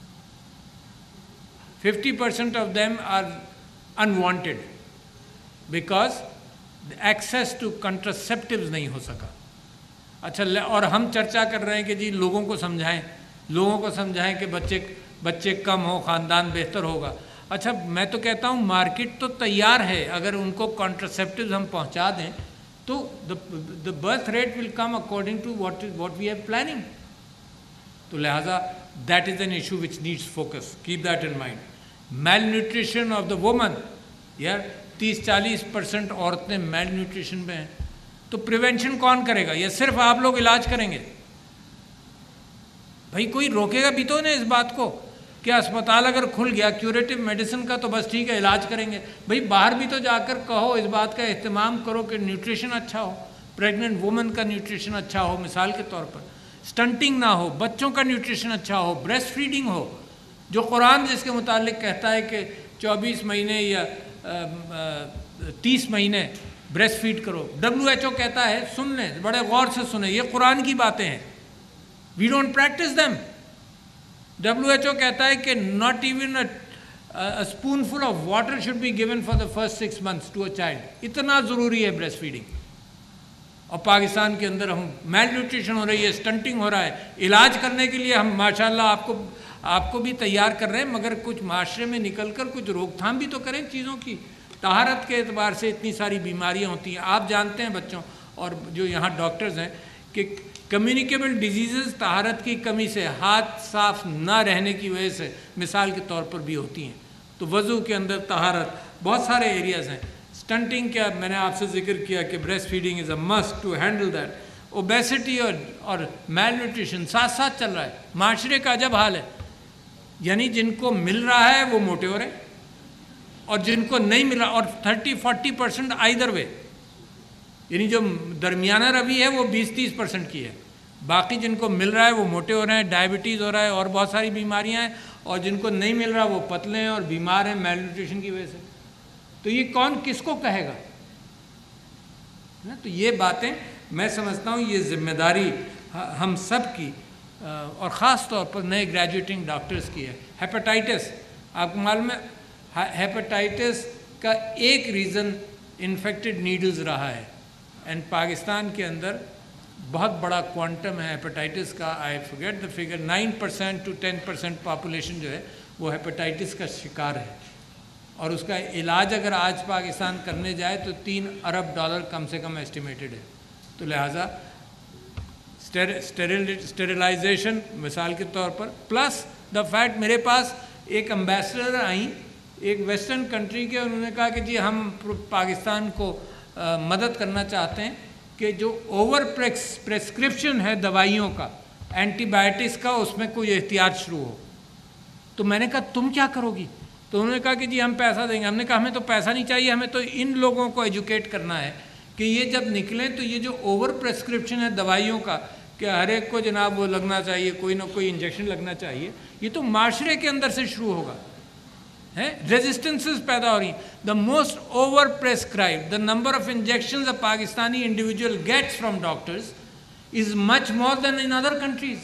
fifty percent of them are unwanted because access to contraceptives نہیں ہو سکا. اچھا، اور ہم چرچا کر رہے ہیں کہ جی لوگوں کو سمجھائیں، لوگوں کو سمجھائیں کہ بچے بچے کم ہوں، خاندان بہتر ہوگا. اچھا، میں تو کہتا ہوں مارکیٹ تو تیار ہے، اگر ان کو کانٹرسیپٹیوز ہم پہنچا دیں تو the birth rate will come according to what what we are planning. تو لہٰذا that is an issue which needs focus. Keep that in mind. Malnutrition of the woman. یار تیس چالیس پرسنٹ عورتیں میل نیوٹریشن میں ہیں. تو پریونشن کون کرے گا؟ یا صرف آپ لوگ علاج کریں گے؟ بھائی کوئی روکے گا بھی تو نہیں اس بات کو کہ اسپتال اگر کھل گیا کیوریٹو میڈیسن کا تو بس ٹھیک ہے علاج کریں گے. بھائی باہر بھی تو جا کر کہو، اس بات کا اہتمام کرو کہ نیوٹریشن اچھا ہو، پریگننٹ وومن کا نیوٹریشن اچھا ہو، مثال کے طور پر سٹنٹنگ نہ ہو، بچوں کا نیوٹریشن اچھا ہو، بریسٹ فیڈنگ ہو، جو قرآن جس کے متعلق کہتا ہے کہ چوبیس مہینے یا تیس مہینے بریسٹ فیڈ کرو. ڈبلیو ایچ او کہتا ہے، سن لیں بڑے غور سے سنیں، یہ قرآن کی باتیں ہیں. We don't practice them. W H O کہتا ہے کہ not even a spoonful of water should be given for the first six months to a child. اتنا ضروری ہے بریسٹ فیڈنگ. اور پاکستان کے اندر ہم میل نیوٹریشن ہو رہی ہے، سٹنٹنگ ہو رہا ہے. علاج کرنے کے لیے ہم ماشاءاللہ آپ کو آپ کو بھی تیار کر رہے ہیں، مگر کچھ معاشرے میں نکل کر کچھ روک تھام بھی تو کریں چیزوں کی. طہارت کے اعتبار سے اتنی ساری بیماریاں ہوتی ہیں. آپ جانتے ہیں بچوں اور جو یہاں ڈاکٹرز ہیں کہ کمیونیکیبل ڈیزیزز طہارت کی کمی سے، ہاتھ صاف نہ رہنے کی وجہ سے مثال کے طور پر بھی ہوتی ہیں. تو وضو کے اندر طہارت، بہت سارے ایریاز ہیں. स्टंटिंग का मैंने आपसे जिक्र किया कि breastfeeding is a must to handle that. Obesity और और मैल न्यूट्रिशन साथ साथ चल रहा है. माशरे का अजब हाल है, यानी जिनको मिल रहा है वो मोटे हो रहे हैं और जिनको नहीं मिल रहा, और thirty forty percent either way, यानी जो दरमियाना रवि है वो बीस तीस परसेंट की है. बाकी जिनको मिल रहा है वो मोटे हो रहे हैं, डायबिटीज़ हो रहा है और बहुत सारी बीमारियां हैं, और जिनको नहीं मिल रहा वो पतले हैं और बीमार हैं मैल न्यूट्रिशन की वजह से. तो ये कौन किसको कहेगा ना. तो ये बातें मैं समझता हूँ ये जिम्मेदारी हम सब की और ख़ास तौर पर नए ग्रेजुएटिंग डॉक्टर्स की है. हेपेटाइटिस, आपको मालूम है हेपेटाइटिस का एक रीज़न इन्फेक्टेड नीडल्स रहा है, एंड पाकिस्तान के अंदर बहुत बड़ा क्वांटम है हेपेटाइटिस का. I forget the figure, nine percent to ten percent population जो है वो हेपेटाइटिस का शिकार है, और उसका इलाज अगर आज पाकिस्तान करने जाए तो तीन अरब डॉलर कम से कम एस्टिमेटेड है. तो लिहाजा स्टेरिलाइजेशन मिसाल के तौर पर, प्लस द फैक्ट मेरे पास एक एम्बेसडर आई एक वेस्टर्न कंट्री के, उन्होंने कहा कि जी हम पाकिस्तान को आ, मदद करना चाहते हैं कि जो ओवर प्रेस्क्रिप्शन है दवाइयों का, एंटीबायोटिक्स का, उसमें कोई एहतियात शुरू हो. तो मैंने कहा तुम क्या करोगी? तो उन्होंने कहा कि जी हम पैसा देंगे. हमने कहा हमें तो पैसा नहीं चाहिए, हमें तो इन लोगों को एजुकेट करना है कि ये जब निकलें तो ये जो ओवर प्रेस्क्रिप्शन है दवाइयों का कि हर एक को जनाब वो लगना चाहिए, कोई ना कोई इंजेक्शन लगना चाहिए, ये तो माशरे के अंदर से शुरू होगा. है रेजिस्टेंसेस पैदा हो रही. The most over prescribe the number of injections a Pakistani individual gets from doctors is much more than in other countries.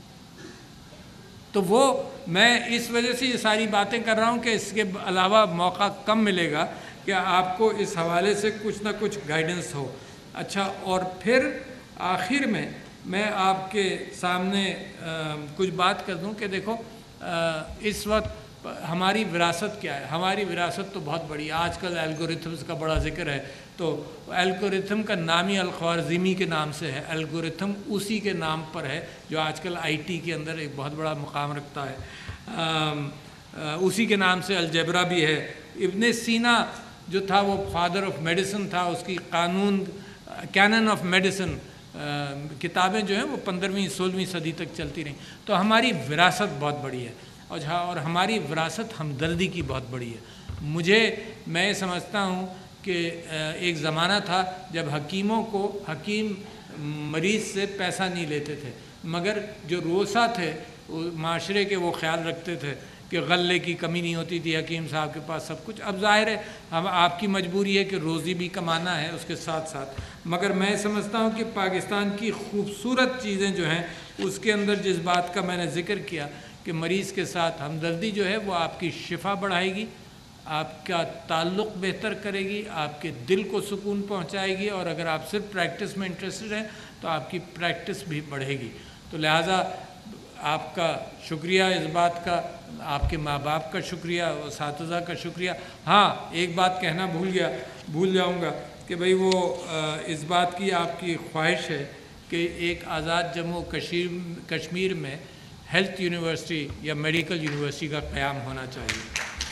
तो वो मैं इस वजह से ये सारी बातें कर रहा हूँ कि इसके अलावा मौका कम मिलेगा कि आपको इस हवाले से कुछ ना कुछ गाइडेंस हो. अच्छा, और फिर आखिर में मैं आपके सामने आ, कुछ बात कर दूं कि देखो आ, इस वक्त हमारी विरासत क्या है. हमारी विरासत तो बहुत बड़ी है. आजकल एल्गोरिथम्स का बड़ा जिक्र है, तो एल्गोरिथम का नाम ही अल-ख्वारिज़मी के नाम से है. एल्गोरिथम उसी के नाम पर है जो आजकल आईटी के अंदर एक बहुत बड़ा मुकाम रखता है. आ, आ, उसी के नाम से अलजेब्रा भी है. इब्ने सीना जो था वो फादर ऑफ मेडिसिन था, उसकी कानून कैनन ऑफ मेडिसिन किताबें जो हैं वो पंद्रहवीं सोलहवीं सदी तक चलती रहीं. तो हमारी विरासत बहुत बड़ी है, और और हमारी विरासत हमदर्दी की बहुत बड़ी है. मुझे मैं समझता हूँ कि एक ज़माना था जब हकीमों को हकीम मरीज़ से पैसा नहीं लेते थे, मगर जो रोसा थे माशरे के वो ख्याल रखते थे कि गल्ले की कमी नहीं होती थी हकीम साहब के पास सब कुछ. अब ज़ाहिर है हम आपकी मजबूरी है कि रोज़ी भी कमाना है उसके साथ साथ, मगर मैं समझता हूँ कि पाकिस्तान की खूबसूरत चीज़ें जो हैं उसके अंदर जिस बात का मैंने ज़िक्र किया कि मरीज़ के साथ हमदर्दी जो है वो आपकी शिफा बढ़ाएगी, आपका ताल्लुक़ बेहतर करेगी, आपके दिल को सुकून पहुँचाएगी, और अगर आप सिर्फ प्रैक्टिस में इंटरेस्टेड हैं तो आपकी प्रैक्टिस भी बढ़ेगी. तो लिहाजा आपका शुक्रिया इस बात का, आपके माँ बाप का शुक्रिया, उस्ताज़ा का शुक्रिया. हाँ, एक बात कहना भूल गया भूल जाऊँगा कि भाई वो इस बात की आपकी ख्वाहिश है कि एक आज़ाद जम्मू कश्मीर कश्मीर में हेल्थ यूनिवर्सिटी या मेडिकल यूनिवर्सिटी का क़याम होना चाहिए.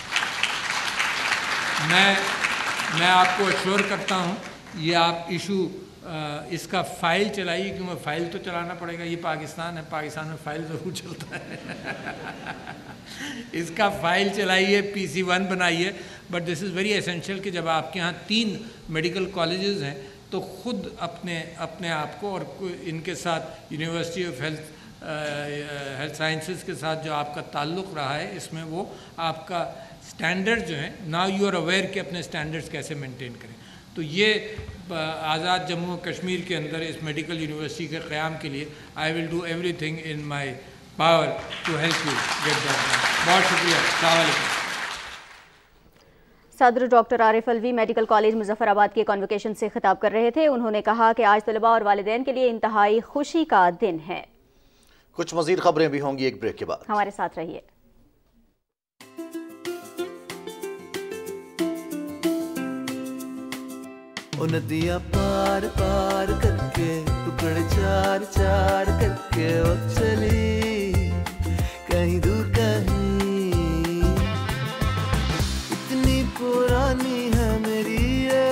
मैं मैं आपको अश्योर करता हूँ ये आप इशू इसका फ़ाइल चलाइए, क्योंकि फ़ाइल तो चलाना पड़ेगा. ये पाकिस्तान है, पाकिस्तान में फ़ाइल ज़रूर चलता है. इसका फ़ाइल चलाइए, पीसी वन बनाइए. But this is very essential कि जब आपके यहाँ तीन मेडिकल कॉलेजेस हैं तो ख़ुद अपने अपने आप को और इनके साथ university of health health sciences के साथ जो आपका ताल्लुक़ रहा है, इसमें वो आपका स्टैंडर्ड जो है, नाउ यू आर अवेयर कि अपने स्टैंडर्ड्स कैसे मेंटेन करें. तो ये आज़ाद जम्मू कश्मीर के अंदर इस मेडिकल यूनिवर्सिटी के क़याम के लिए I will do everything in my power to help you get that. बहुत शुक्रिया. अस्सलाम वालेकुम. सदर doctor Arif Alvi medical college Muzaffarabad के कॉन्वोकेशन से खिताब कर रहे थे. उन्होंने कहा कि आज तलबा और वालिदैन के लिए इंतहाई खुशी का दिन है. कुछ मज़ीद खबरें भी होंगी एक ब्रेक के बाद. हमारे साथ रहिए. नदियाँ पार पार करके टुकड़े चार चार करके वो चली कहीं दूर कहीं. इतनी पुरानी है मेरी ये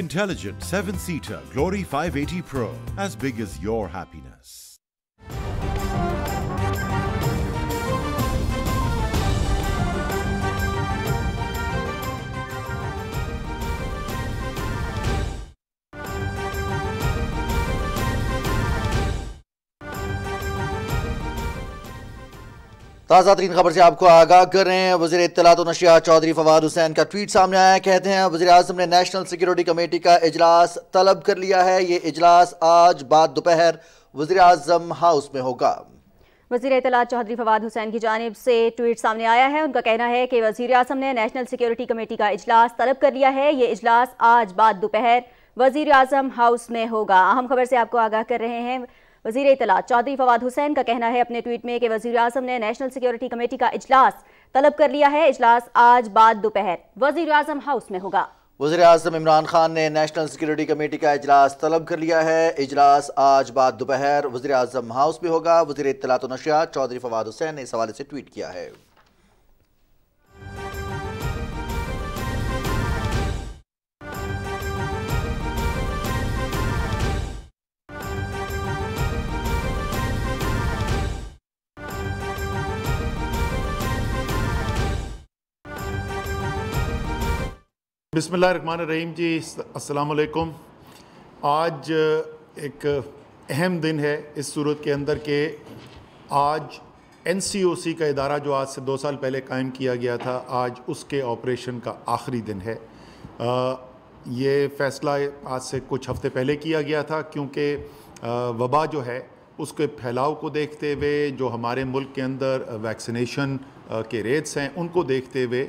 intelligent seven-seater Glory five eighty Pro, as big as your happiness. تازہ ترین خبر سے آپ کو آگاہ کر رہے ہیں۔ وزیر اطلاعات و نشریات چودھری فواد حسین کا ٹویٹ سامنے آیا ہے۔ کہتے ہیں وزیر اعظم نے نیشنل سیکیورٹی کمیٹی کا اجلاس طلب کر لیا ہے۔ یہ اجلاس آج بعد دوپہر وزیر اعظم ہاؤس میں ہوگا۔ وزیر اطلاعات چودھری فواد حسین کی جانب سے ٹویٹ سامنے آیا ہے۔ ان کا کہنا ہے کہ وزیر اعظم نے نیشنل سیکیورٹی کمیٹی کا اجلاس طلب کر لیا ہے۔ یہ اجلاس آج بعد دوپہر وزیر اعظم ہاؤس میں ہوگا۔ اہم خبر سے آپ کو آگاہ کر رہے ہیں۔ وزیر اطلاعات چودھری فواد حسین کا کہنا ہے اپنے ٹویٹ میں کہ وزیر اعظم نے نیشنل سیکیورٹی کمیٹی کا اجلاس طلب کر لیا ہے۔ اجلاس آج بعد دوپہر وزیر اعظم ہاؤس میں ہوگا۔ وزیر اعظم عمران خان نے نیشنل سیکیورٹی کمیٹی کا اجلاس طلب کر لیا ہے۔ اجلاس آج بعد دوپہر وزیر اعظم ہاؤس میں ہوگا۔ وزیر اطلاعات و نشریات چودھری فواد حسین نے اس حوالے سے ٹویٹ کیا ہے۔ بسم اللہ الرحمن الرحیم جی، السلام علیکم۔ آج ایک اہم دن ہے اس صورت کے اندر کہ آج این سی او سی کا ادارہ جو آج سے دو سال پہلے قائم کیا گیا تھا، آج اس کے آپریشن کا آخری دن ہے۔ یہ فیصلہ آج سے کچھ ہفتے پہلے کیا گیا تھا کیونکہ وبا جو ہے اس کے پھیلاؤ کو دیکھتے ہوئے، جو ہمارے ملک کے اندر ویکسینیشن کے ریٹس ہیں ان کو دیکھتے ہوئے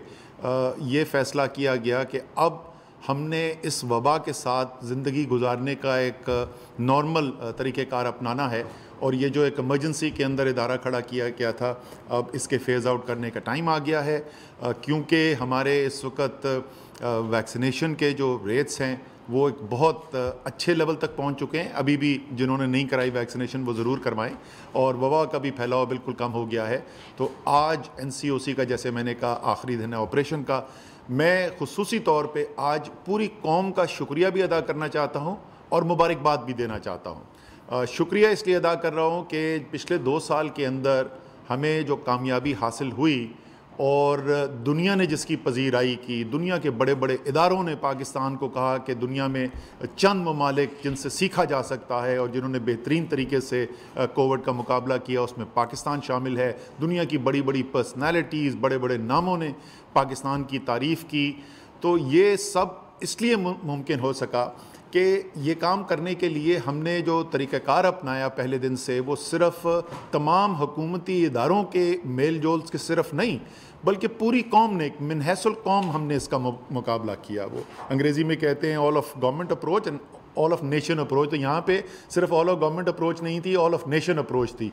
یہ فیصلہ کیا گیا کہ اب ہم نے اس وبا کے ساتھ زندگی گزارنے کا ایک نارمل طریقہ کار اپنانا ہے، اور یہ جو ایک ایمرجنسی کے اندر ادارہ کھڑا کیا گیا تھا اب اس کے فیز آؤٹ کرنے کا ٹائم آ گیا ہے، کیونکہ ہمارے اس وقت ویکسینیشن کے جو ریٹس ہیں وہ ایک بہت اچھے لیول تک پہنچ چکے ہیں۔ ابھی بھی جنہوں نے نہیں کرائی ویکسینیشن وہ ضرور کروائیں، اور وبا کا بھی پھیلاؤ بالکل کم ہو گیا ہے۔ تو آج این سی او سی کا، جیسے میں نے کہا، آخری دن ہے آپریشن کا۔ میں خصوصی طور پہ آج پوری قوم کا شکریہ بھی ادا کرنا چاہتا ہوں اور مبارکباد بھی دینا چاہتا ہوں۔ شکریہ اس لیے ادا کر رہا ہوں کہ پچھلے دو سال کے اندر ہمیں جو کامیابی حاصل ہوئی اور دنیا نے جس کی پذیرائی کی، دنیا کے بڑے بڑے اداروں نے پاکستان کو کہا کہ دنیا میں چند ممالک جن سے سیکھا جا سکتا ہے اور جنہوں نے بہترین طریقے سے کووڈ کا مقابلہ کیا، اس میں پاکستان شامل ہے۔ دنیا کی بڑی بڑی پرسنالٹیز، بڑے بڑے ناموں نے پاکستان کی تعریف کی۔ تو یہ سب اس لیے ممکن ہو سکا کہ یہ کام کرنے کے لیے ہم نے جو طریقہ کار اپنایا پہلے دن سے، وہ صرف تمام حکومتی اداروں کے میل جول کے صرف نہیں، بلکہ پوری قوم نے، من حیث القوم ہم نے اس کا مقابلہ کیا۔ وہ انگریزی میں کہتے ہیں all of government approach and all of nation approach. تو یہاں پہ صرف آل آف گورنمنٹ اپروچ نہیں تھی، آل آف نیشن اپروچ تھی،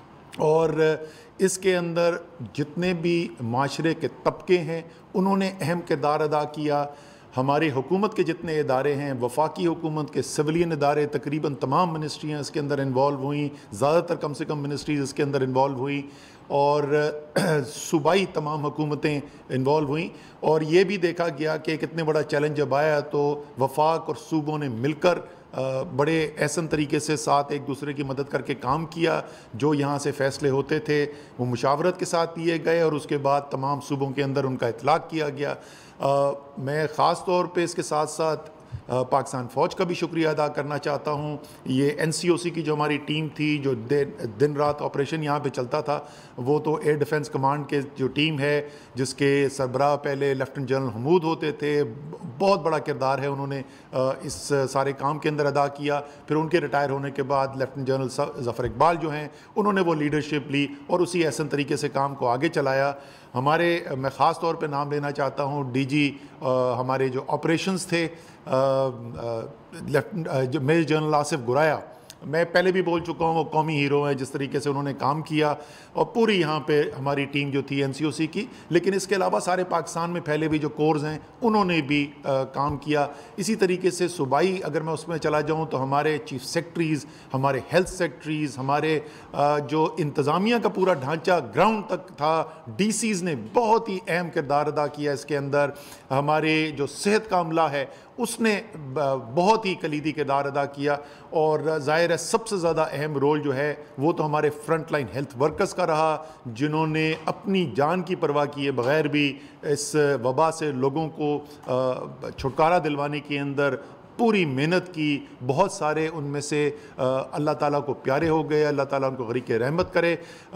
اور اس کے اندر جتنے بھی معاشرے کے طبقے ہیں انہوں نے اہم کردار ادا کیا۔ ہماری حکومت کے جتنے ادارے ہیں، وفاقی حکومت کے سویلین ادارے، تقریباً تمام منسٹریاں اس کے اندر انوالو ہوئیں، زیادہ تر کم سے کم منسٹریز اس کے اندر انوالو ہوئیں، اور صوبائی تمام حکومتیں انوالو ہوئیں۔ اور یہ بھی دیکھا گیا کہ کتنے بڑا چیلنج جب آیا تو وفاق اور صوبوں نے مل کر بڑے احسن طریقے سے ساتھ ایک دوسرے کی مدد کر کے کام کیا۔ جو یہاں سے فیصلے ہوتے تھے وہ مشاورت کے ساتھ لیے گئے، اور اس کے بعد تمام صوبوں کے اندر ان کا اطلاق کیا گیا۔ میں خاص طور پہ اس کے ساتھ ساتھ پاکستان فوج کا بھی شکریہ ادا کرنا چاہتا ہوں۔ یہ این سی او سی کی جو ہماری ٹیم تھی، جو دن رات آپریشن یہاں پہ چلتا تھا، وہ تو ایئر ڈیفنس کمانڈ کے جو ٹیم ہے جس کے سربراہ پہلے لیفٹنٹ جنرل حمود ہوتے تھے، بہت بڑا کردار ہے انہوں نے اس سارے کام کے اندر ادا کیا۔ پھر ان کے ریٹائر ہونے کے بعد لیفٹنٹ جنرل ظفر اقبال جو ہیں انہوں نے وہ لیڈرشپ لی اور اسی احسن طریقے سے کام کو آگے چلایا۔ ہمارے میں خاص طور پہ نام لینا چاہتا ہوں ڈی جی ہمارے جو آپریشنز تھے، جو میجر جنرل آصف گرایا، میں پہلے بھی بول چکا ہوں، وہ قومی ہیرو ہیں جس طریقے سے انہوں نے کام کیا، اور پوری یہاں پہ ہماری ٹیم جو تھی این سی او سی کی، لیکن اس کے علاوہ سارے پاکستان میں پھیلے بھی جو کورز ہیں انہوں نے بھی کام کیا۔ اسی طریقے سے صوبائی اگر میں اس میں چلا جاؤں تو ہمارے چیف سیکٹریز، ہمارے ہیلتھ سیکٹریز، ہمارے جو انتظامیہ کا پورا ڈھانچہ گراؤنڈ تک تھا، ڈی سیز نے بہت ہی اہم کردار ادا کیا اس کے اندر۔ ہمارے جو صحت کا عملہ ہے اس نے بہت ہی کلیدی کردار ادا کیا، اور ظاہر ہے سب سے زیادہ اہم رول جو ہے وہ تو ہمارے فرنٹ لائن ہیلتھ ورکرز کا رہا، جنہوں نے اپنی جان کی پرواہ کیے بغیر بھی اس وبا سے لوگوں کو چھٹکارا دلوانے کے اندر پوری محنت کی۔ بہت سارے ان میں سے اللہ تعالیٰ کو پیارے ہو گئے، اللہ تعالیٰ ان کو غریق رحمت کرے،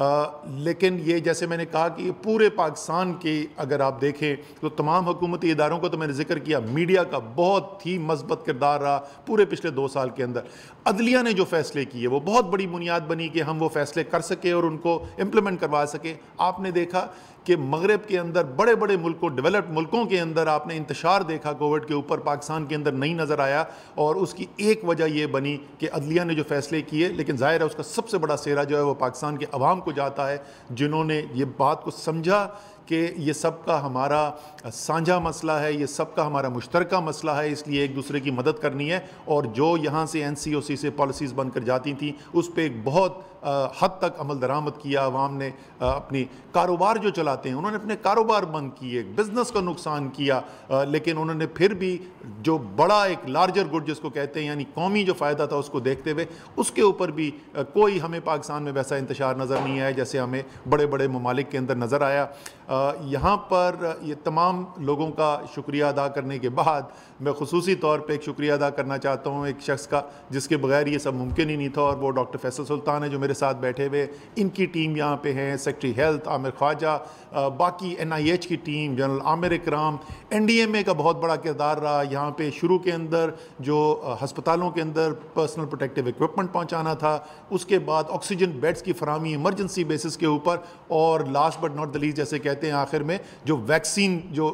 لیکن یہ جیسے میں نے کہا کہ پورے پاکستان کی اگر آپ دیکھیں تو تمام حکومتی اداروں کو تو میں نے ذکر کیا، میڈیا کا بہت ہی مثبت کردار رہا پورے پچھلے دو سال کے اندر۔ عدلیہ نے جو فیصلے کیے وہ بہت بڑی بنیاد بنی کہ ہم وہ فیصلے کر سکے اور ان کو امپلیمنٹ کروا سکے۔ آپ نے دیکھا کہ مغرب کے اندر بڑے بڑے ملکوں ڈیولپڈ ملکوں کے اندر آپ نے انتشار دیکھا کووڈ کے اوپر، پاکستان کے اندر نہیں نظر آیا، اور اس کی ایک وجہ یہ بنی کہ عدلیہ نے جو فیصلے کیے، لیکن ظاہر ہے اس کا سب سے بڑا سہرا جو ہے وہ پاکستان کے عوام کو جاتا ہے، جنہوں نے یہ بات کو سمجھا کہ یہ سب کا ہمارا سانجھا مسئلہ ہے، یہ سب کا ہمارا مشترکہ مسئلہ ہے، اس لیے ایک دوسرے کی مدد کرنی ہے، اور جو یہاں سے این سی او سی سے پالیسیز بن کر جاتی تھیں اس پہ ایک بہت حد تک عمل درآمد کیا۔ عوام نے اپنی کاروبار جو چلاتے ہیں انہوں نے اپنے کاروبار بند کیے، بزنس کا نقصان کیا، لیکن انہوں نے پھر بھی جو بڑا ایک لارجر گڈ جس کو کہتے ہیں یعنی قومی جو فائدہ تھا اس کو دیکھتے ہوئے اس کے اوپر بھی کوئی ہمیں پاکستان میں ویسا انتشار نظر نہیں آیا جیسے ہمیں بڑے بڑے ممالک کے اندر نظر آیا۔ یہاں پر یہ تمام لوگوں کا شکریہ ادا کرنے کے بعد میں خصوصی طور پہ ایک شکریہ ادا کرنا چاہتا ہوں ایک شخص کا جس کے بغیر یہ سب ممکن ہی نہیں تھا، اور وہ ڈاکٹر فیصل سلطان ہے جو میرے ساتھ بیٹھے ہوئے، ان کی ٹیم یہاں پہ ہیں، سیکٹری ہیلتھ عامر خواجہ، باقی این آئی ایچ کی team, general Amir Ikram, N D M A کا بہت بڑا کردار رہا یہاں پہ شروع کے اندر جو ہسپتالوں کے اندر پرسنل پروٹیکٹیو اکوپمنٹ پہنچانا تھا، اس کے بعد آکسیجن بیڈز کی فراہمی ایمرجنسی بیسس کے اوپر، اور last but not the least جیسے کہتے ہیں آخر میں جو ویکسین جو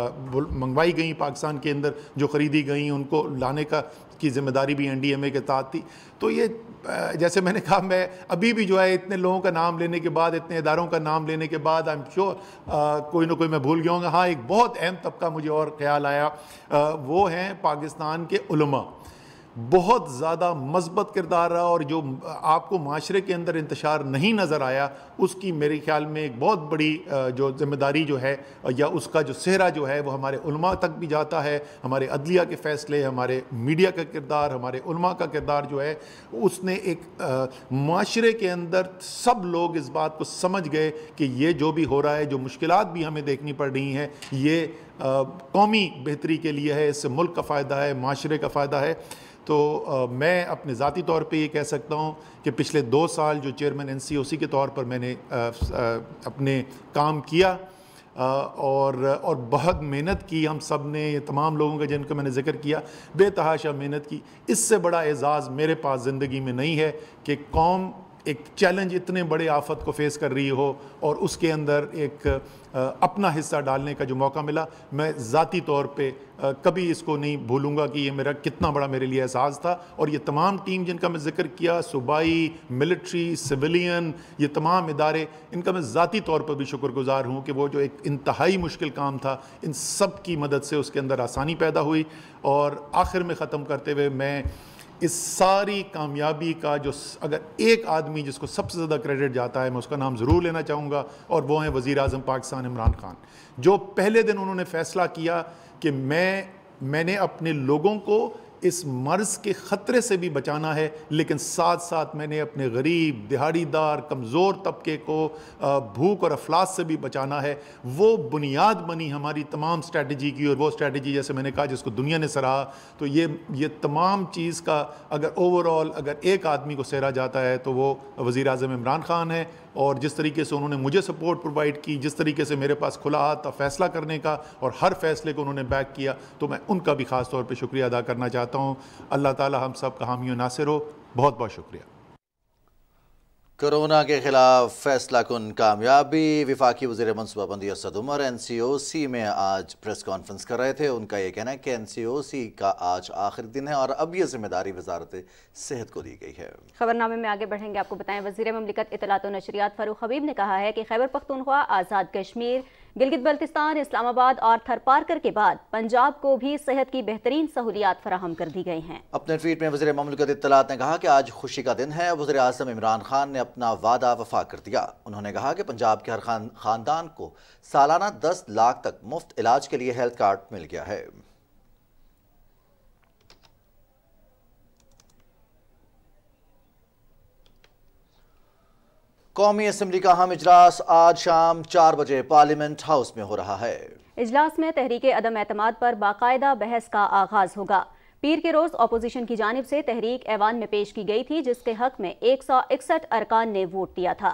منگوائی گئیں پاکستان کے اندر جو خریدی گئیں ان کو لانے کا کی ذمہ داری بھی این ڈی ایم اے کے تحت تھی۔ تو یہ جیسے میں نے کہا میں ابھی بھی جو ہے اتنے لوگوں کا نام لینے کے بعد، اتنے اداروں کا نام لینے کے بعد آئی ایم شیور کوئی نہ کوئی میں بھول گیا ہوں گا۔ ہاں ایک بہت اہم طبقہ مجھے اور خیال آیا، وہ ہیں پاکستان کے علماء، بہت زیادہ مثبت کردار رہا، اور جو آپ کو معاشرے کے اندر انتشار نہیں نظر آیا اس کی میرے خیال میں ایک بہت بڑی جو ذمہ داری جو ہے یا اس کا جو سہرا جو ہے وہ ہمارے علماء تک بھی جاتا ہے۔ ہمارے عدلیہ کے فیصلے، ہمارے میڈیا کا کردار، ہمارے علماء کا کردار جو ہے اس نے ایک معاشرے کے اندر سب لوگ اس بات کو سمجھ گئے کہ یہ جو بھی ہو رہا ہے، جو مشکلات بھی ہمیں دیکھنی پڑ رہی ہیں، یہ قومی بہتری کے لیے ہے، اس سے ملک کا فائدہ ہے، معاشرے کا فائدہ ہے۔ تو میں اپنے ذاتی طور پہ یہ کہہ سکتا ہوں کہ پچھلے دو سال جو چیئرمین این سی او سی کے طور پر میں نے اپنے کام کیا اور اور بہت محنت کی، ہم سب نے، یہ تمام لوگوں کا جن کا میں نے ذکر کیا، بے تحاشا محنت کی۔ اس سے بڑا اعزاز میرے پاس زندگی میں نہیں ہے کہ قوم ایک چیلنج اتنے بڑے آفت کو فیس کر رہی ہو اور اس کے اندر ایک اپنا حصہ ڈالنے کا جو موقع ملا، میں ذاتی طور پہ کبھی اس کو نہیں بھولوں گا کہ یہ میرا کتنا بڑا میرے لیے احساس تھا۔ اور یہ تمام ٹیم جن کا میں ذکر کیا، صوبائی، ملٹری، سویلین، یہ تمام ادارے، ان کا میں ذاتی طور پر بھی شکر گزار ہوں کہ وہ جو ایک انتہائی مشکل کام تھا ان سب کی مدد سے اس کے اندر آسانی پیدا ہوئی۔ اور آخر میں ختم کرتے ہوئے میں اس ساری کامیابی کا جو اگر ایک آدمی جس کو سب سے زیادہ کریڈٹ جاتا ہے میں اس کا نام ضرور لینا چاہوں گا، اور وہ ہیں وزیر اعظم پاکستان عمران خان، جو پہلے دن انہوں نے فیصلہ کیا کہ میں میں نے اپنے لوگوں کو اس مرض کے خطرے سے بھی بچانا ہے، لیکن ساتھ ساتھ میں نے اپنے غریب، دہاڑی دار، کمزور طبقے کو بھوک اور افلاس سے بھی بچانا ہے۔ وہ بنیاد بنی ہماری تمام اسٹریٹجی کی، اور وہ اسٹریٹجی جیسے میں نے کہا جس کو دنیا نے سراہا۔ تو یہ یہ تمام چیز کا اگر اوور آل اگر ایک آدمی کو سہرا جاتا ہے تو وہ وزیر اعظم عمران خان ہے، اور جس طریقے سے انہوں نے مجھے سپورٹ پرووائڈ کی، جس طریقے سے میرے پاس کھلا ہاتھ تھا فیصلہ کرنے کا، اور ہر فیصلے کو انہوں نے بیک کیا، تو میں ان کا بھی خاص طور پہ شکریہ ادا کرنا چاہتا ہوں۔ اللہ تعالی ہم سب کا حامی و ناصر ہو۔ بہت بہت شکریہ۔ کورونا کے خلاف فیصلہ کن کامیابی۔ وفاقی وزیر منصوبہ بندی اسد عمر این سی او سی میں آج پریس کانفرنس کر رہے تھے۔ ان کا یہ کہنا ہے کہ این سی او سی کا آج آخری دن ہے اور اب یہ ذمہ داری وزارت صحت کو دی گئی ہے۔ خبرنامے میں آگے بڑھیں گے، آپ کو بتائیں وزیر مملکت اطلاعات و نشریات فاروق حبیب نے کہا ہے کہ خیبر پختونخوا، آزاد کشمیر، گلگت بلتستان، اسلام آباد اور تھر پارکر کے بعد پنجاب کو بھی صحت کی بہترین سہولیات فراہم کر دی گئی ہیں۔ اپنے ٹویٹ میں وزیر مملکت اطلاعات نے کہا کہ آج خوشی کا دن ہے۔ وزیر اعظم عمران خان نے اپنا وعدہ وفا کر دیا۔ انہوں نے کہا کہ پنجاب کے ہر خاندان کو سالانہ دس لاکھ تک مفت علاج کے لیے ہیلتھ کارڈ مل گیا ہے۔ قومی اسمبلی کا اہم اجلاس آج شام چار بجے پارلیمنٹ ہاؤس میں ہو رہا ہے۔ اجلاس میں تحریک عدم اعتماد پر باقاعدہ بحث کا آغاز ہوگا۔ پیر کے روز اپوزیشن کی جانب سے تحریک ایوان میں پیش کی گئی تھی، جس کے حق میں ایک سو اکسٹھ ارکان نے ووٹ دیا تھا۔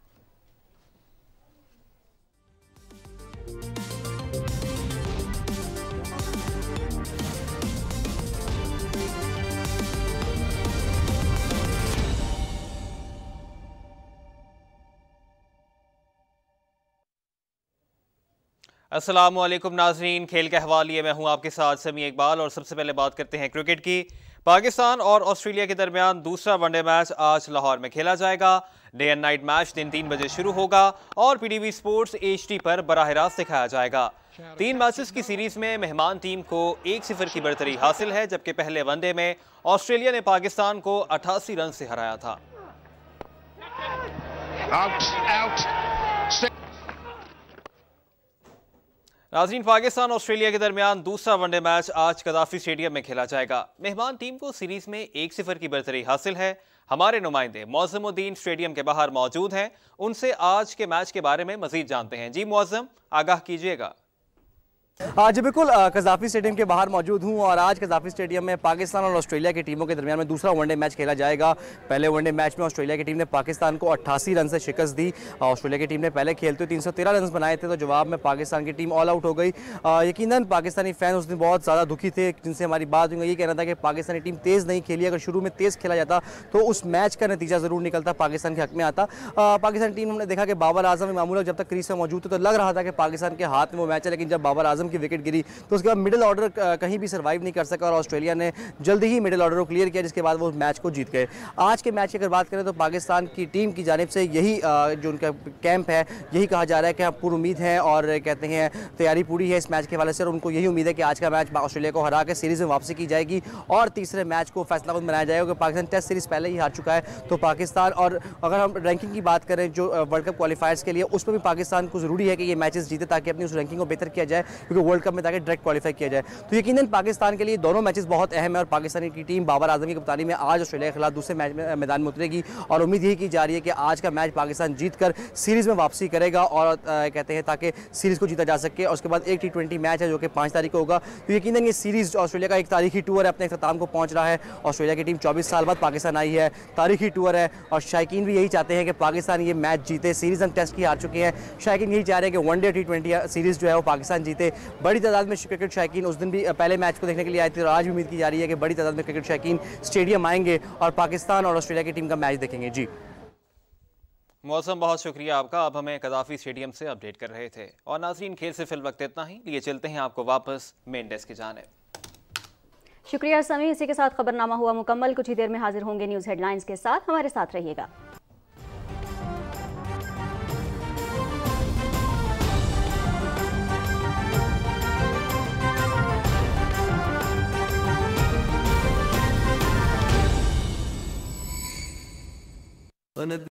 السلام علیکم ناظرین، کھیل کے حوالے میں ہوں آپ کے ساتھ سمیع اقبال، اور سب سے پہلے بات کرتے ہیں کرکٹ کی۔ پاکستان اور آسٹریلیا کے درمیان دوسرا ون ڈے میچ آج لاہور میں کھیلا جائے گا۔ ڈے اینڈ نائٹ میچ دن تین بجے شروع ہوگا اور P T V sports H D پر براہ راست دکھایا جائے گا۔ تین میچز کی سیریز میں مہمان ٹیم کو ایک صفر کی برتری حاصل ہے، جبکہ پہلے ون ڈے میں آسٹریلیا نے پاکستان کو اٹھاسی رن سے ہرایا تھا۔ ناظرین، پاکستان آسٹریلیا کے درمیان دوسرا ون ڈے میچ آج قذافی اسٹیڈیم میں کھیلا جائے گا۔ مہمان ٹیم کو سیریز میں ایک صفر کی برتری حاصل ہے۔ ہمارے نمائندے معظم الدین اسٹیڈیم کے باہر موجود ہیں، ان سے آج کے میچ کے بارے میں مزید جانتے ہیں۔ جی معظم، آگاہ کیجیے گا۔ جی بالکل، قذافی اسٹیڈیم کے باہر موجود ہوں اور آج قذافی اسٹیڈیم میں پاکستان اور آسٹریلیا کی ٹیموں کے درمیان میں دوسرا ون ڈے میچ کھیلا جائے گا۔ پہلے ون ڈے میچ میں آسٹریلیا کی ٹیم نے پاکستان کو اٹھاسی رن سے شکست دی۔ آسٹریلیا کی ٹیم نے پہلے کھیلتے ہوئے تین سو تیرہ رنز بنائے تھے، تو جواب میں پاکستان کی ٹیم آل آؤٹ ہو گئی۔ یقیناً پاکستانی فین اس دن بہت زیادہ دکھی تھے، جن سے ہماری بات ہوئی، یہ کہنا تھا کہ پاکستانی ٹیم تیز نہیں کھیلی، اگر شروع میں تیز کھیلا جاتا تو اس میچ کا نتیجہ ضرور نکلتا، پاکستان کے حق میں آتا۔ پاکستانی ٹیم ہم نے دیکھا کہ بابر اعظم معمولا جب تک کریز میں موجود تھے تو لگ رہا تھا کہ پاکستان کے ہاتھ میں وہ میچ ہے، لیکن جب بابر اعظم کی وکٹ گری تو اس کے بعد مڈل آرڈر کہیں بھی سروائیو نہیں کر سکا اور آسٹریلیا نے جلدی ہی مڈل آرڈر کو کلیئر کیا، جس کے بعد وہ میچ کو جیت گئے۔ آج کے میچ کی اگر بات کریں تو پاکستان کی ٹیم کی جانب سے یہی جو ان کا کیمپ ہے، یہی کہا جا رہا ہے کہ پر امید ہیں اور کہتے ہیں تیاری پوری ہے اس میچ کے حوالے سے، اور ان کو یہی امید ہے کہ آج کا میچ آسٹریلیا کو ہرا کے سیریز میں واپسی کی جائے گی اور تیسرے میچ کو فیصلہ کن بنایا جائے گا، کہ پاکستان ٹیسٹ سیریز پہلے ہی ہار چکا ہے۔ تو پاکستان، اور اگر ہم رینکنگ کی بات کریں جو ورلڈ کپ کوالیفائرز کے لیے، اس میں بھی پاکستان کو ضروری ہے کہ یہ میچز جیتے تاکہ اپنی اس رینکنگ کو بہتر کیا جائے، کیونکہ ورلڈ کپ میں تاکہ ڈائریکٹ کوالیفائی کیا جائے۔ تو یقیناً پاکستان کے لیے دونوں میچز بہت اہم ہیں اور پاکستانی کی ٹیم بابر اعظم کی کپتانی میں آج آسٹریلیا کے خلاف دوسرے میچ میں میدان میں اترے گی، اور امید یہی کی جا رہی ہے کہ آج کا میچ پاکستان جیت کر سیریز میں واپسی کرے گا، اور کہتے ہیں تاکہ سیریز کو جیتا جا سکے۔ اور اس کے بعد ایک ٹی ٹوینٹی میچ ہے جو کہ پانچ تاریخ کو ہوگا۔ تو یقیناً یہ سیریز آسٹریلیا کا ایک تاریخی ٹور ہے، اپنے اختتام کو پہنچ رہا ہے۔ آسٹریلیا کی ٹیم چوبیس سال بعد پاکستان آئی ہے، تاریخی ٹور ہے، اور شائقین بھی یہی چاہتے ہیں کہ پاکستان یہ میچ جیتے۔ سیریز ہم ٹیسٹ کی ہار چکے ہیں، شائقین یہی چاہ رہے ہیں کہ one day T twenty series جو ہے وہ پاکستان جیتے۔ بڑی تعداد میں کرکٹ شائقین اس دن بھی پہلے میچ کو دیکھنے کے لیے آئے تھے، اور آج بھی امید کی جا رہی ہے کہ بڑی تعداد میں کرکٹ شائقین اسٹیڈیم آئیں گے اور پاکستان اور آسٹریلیا کی ٹیم کا میچ دیکھیں گے۔ جی موسم، بہت شکریہ آپ کا، اب ہمیں قذافی اسٹیڈیم سے اپڈیٹ کر رہے تھے۔ اور ناظرین، کھیل سے فی الوقت اتنا ہی، لیے چلتے ہیں آپ کو واپس مین ڈیسک کی جانب۔ شکریہ سمیع، اسی کے ساتھ خبرنامہ ہوا مکمل۔ کچھ ہی دیر میں حاضر ہوں گے نیوز ہیڈ لائنز کے ساتھ، ہمارے ساتھ رہیے گا۔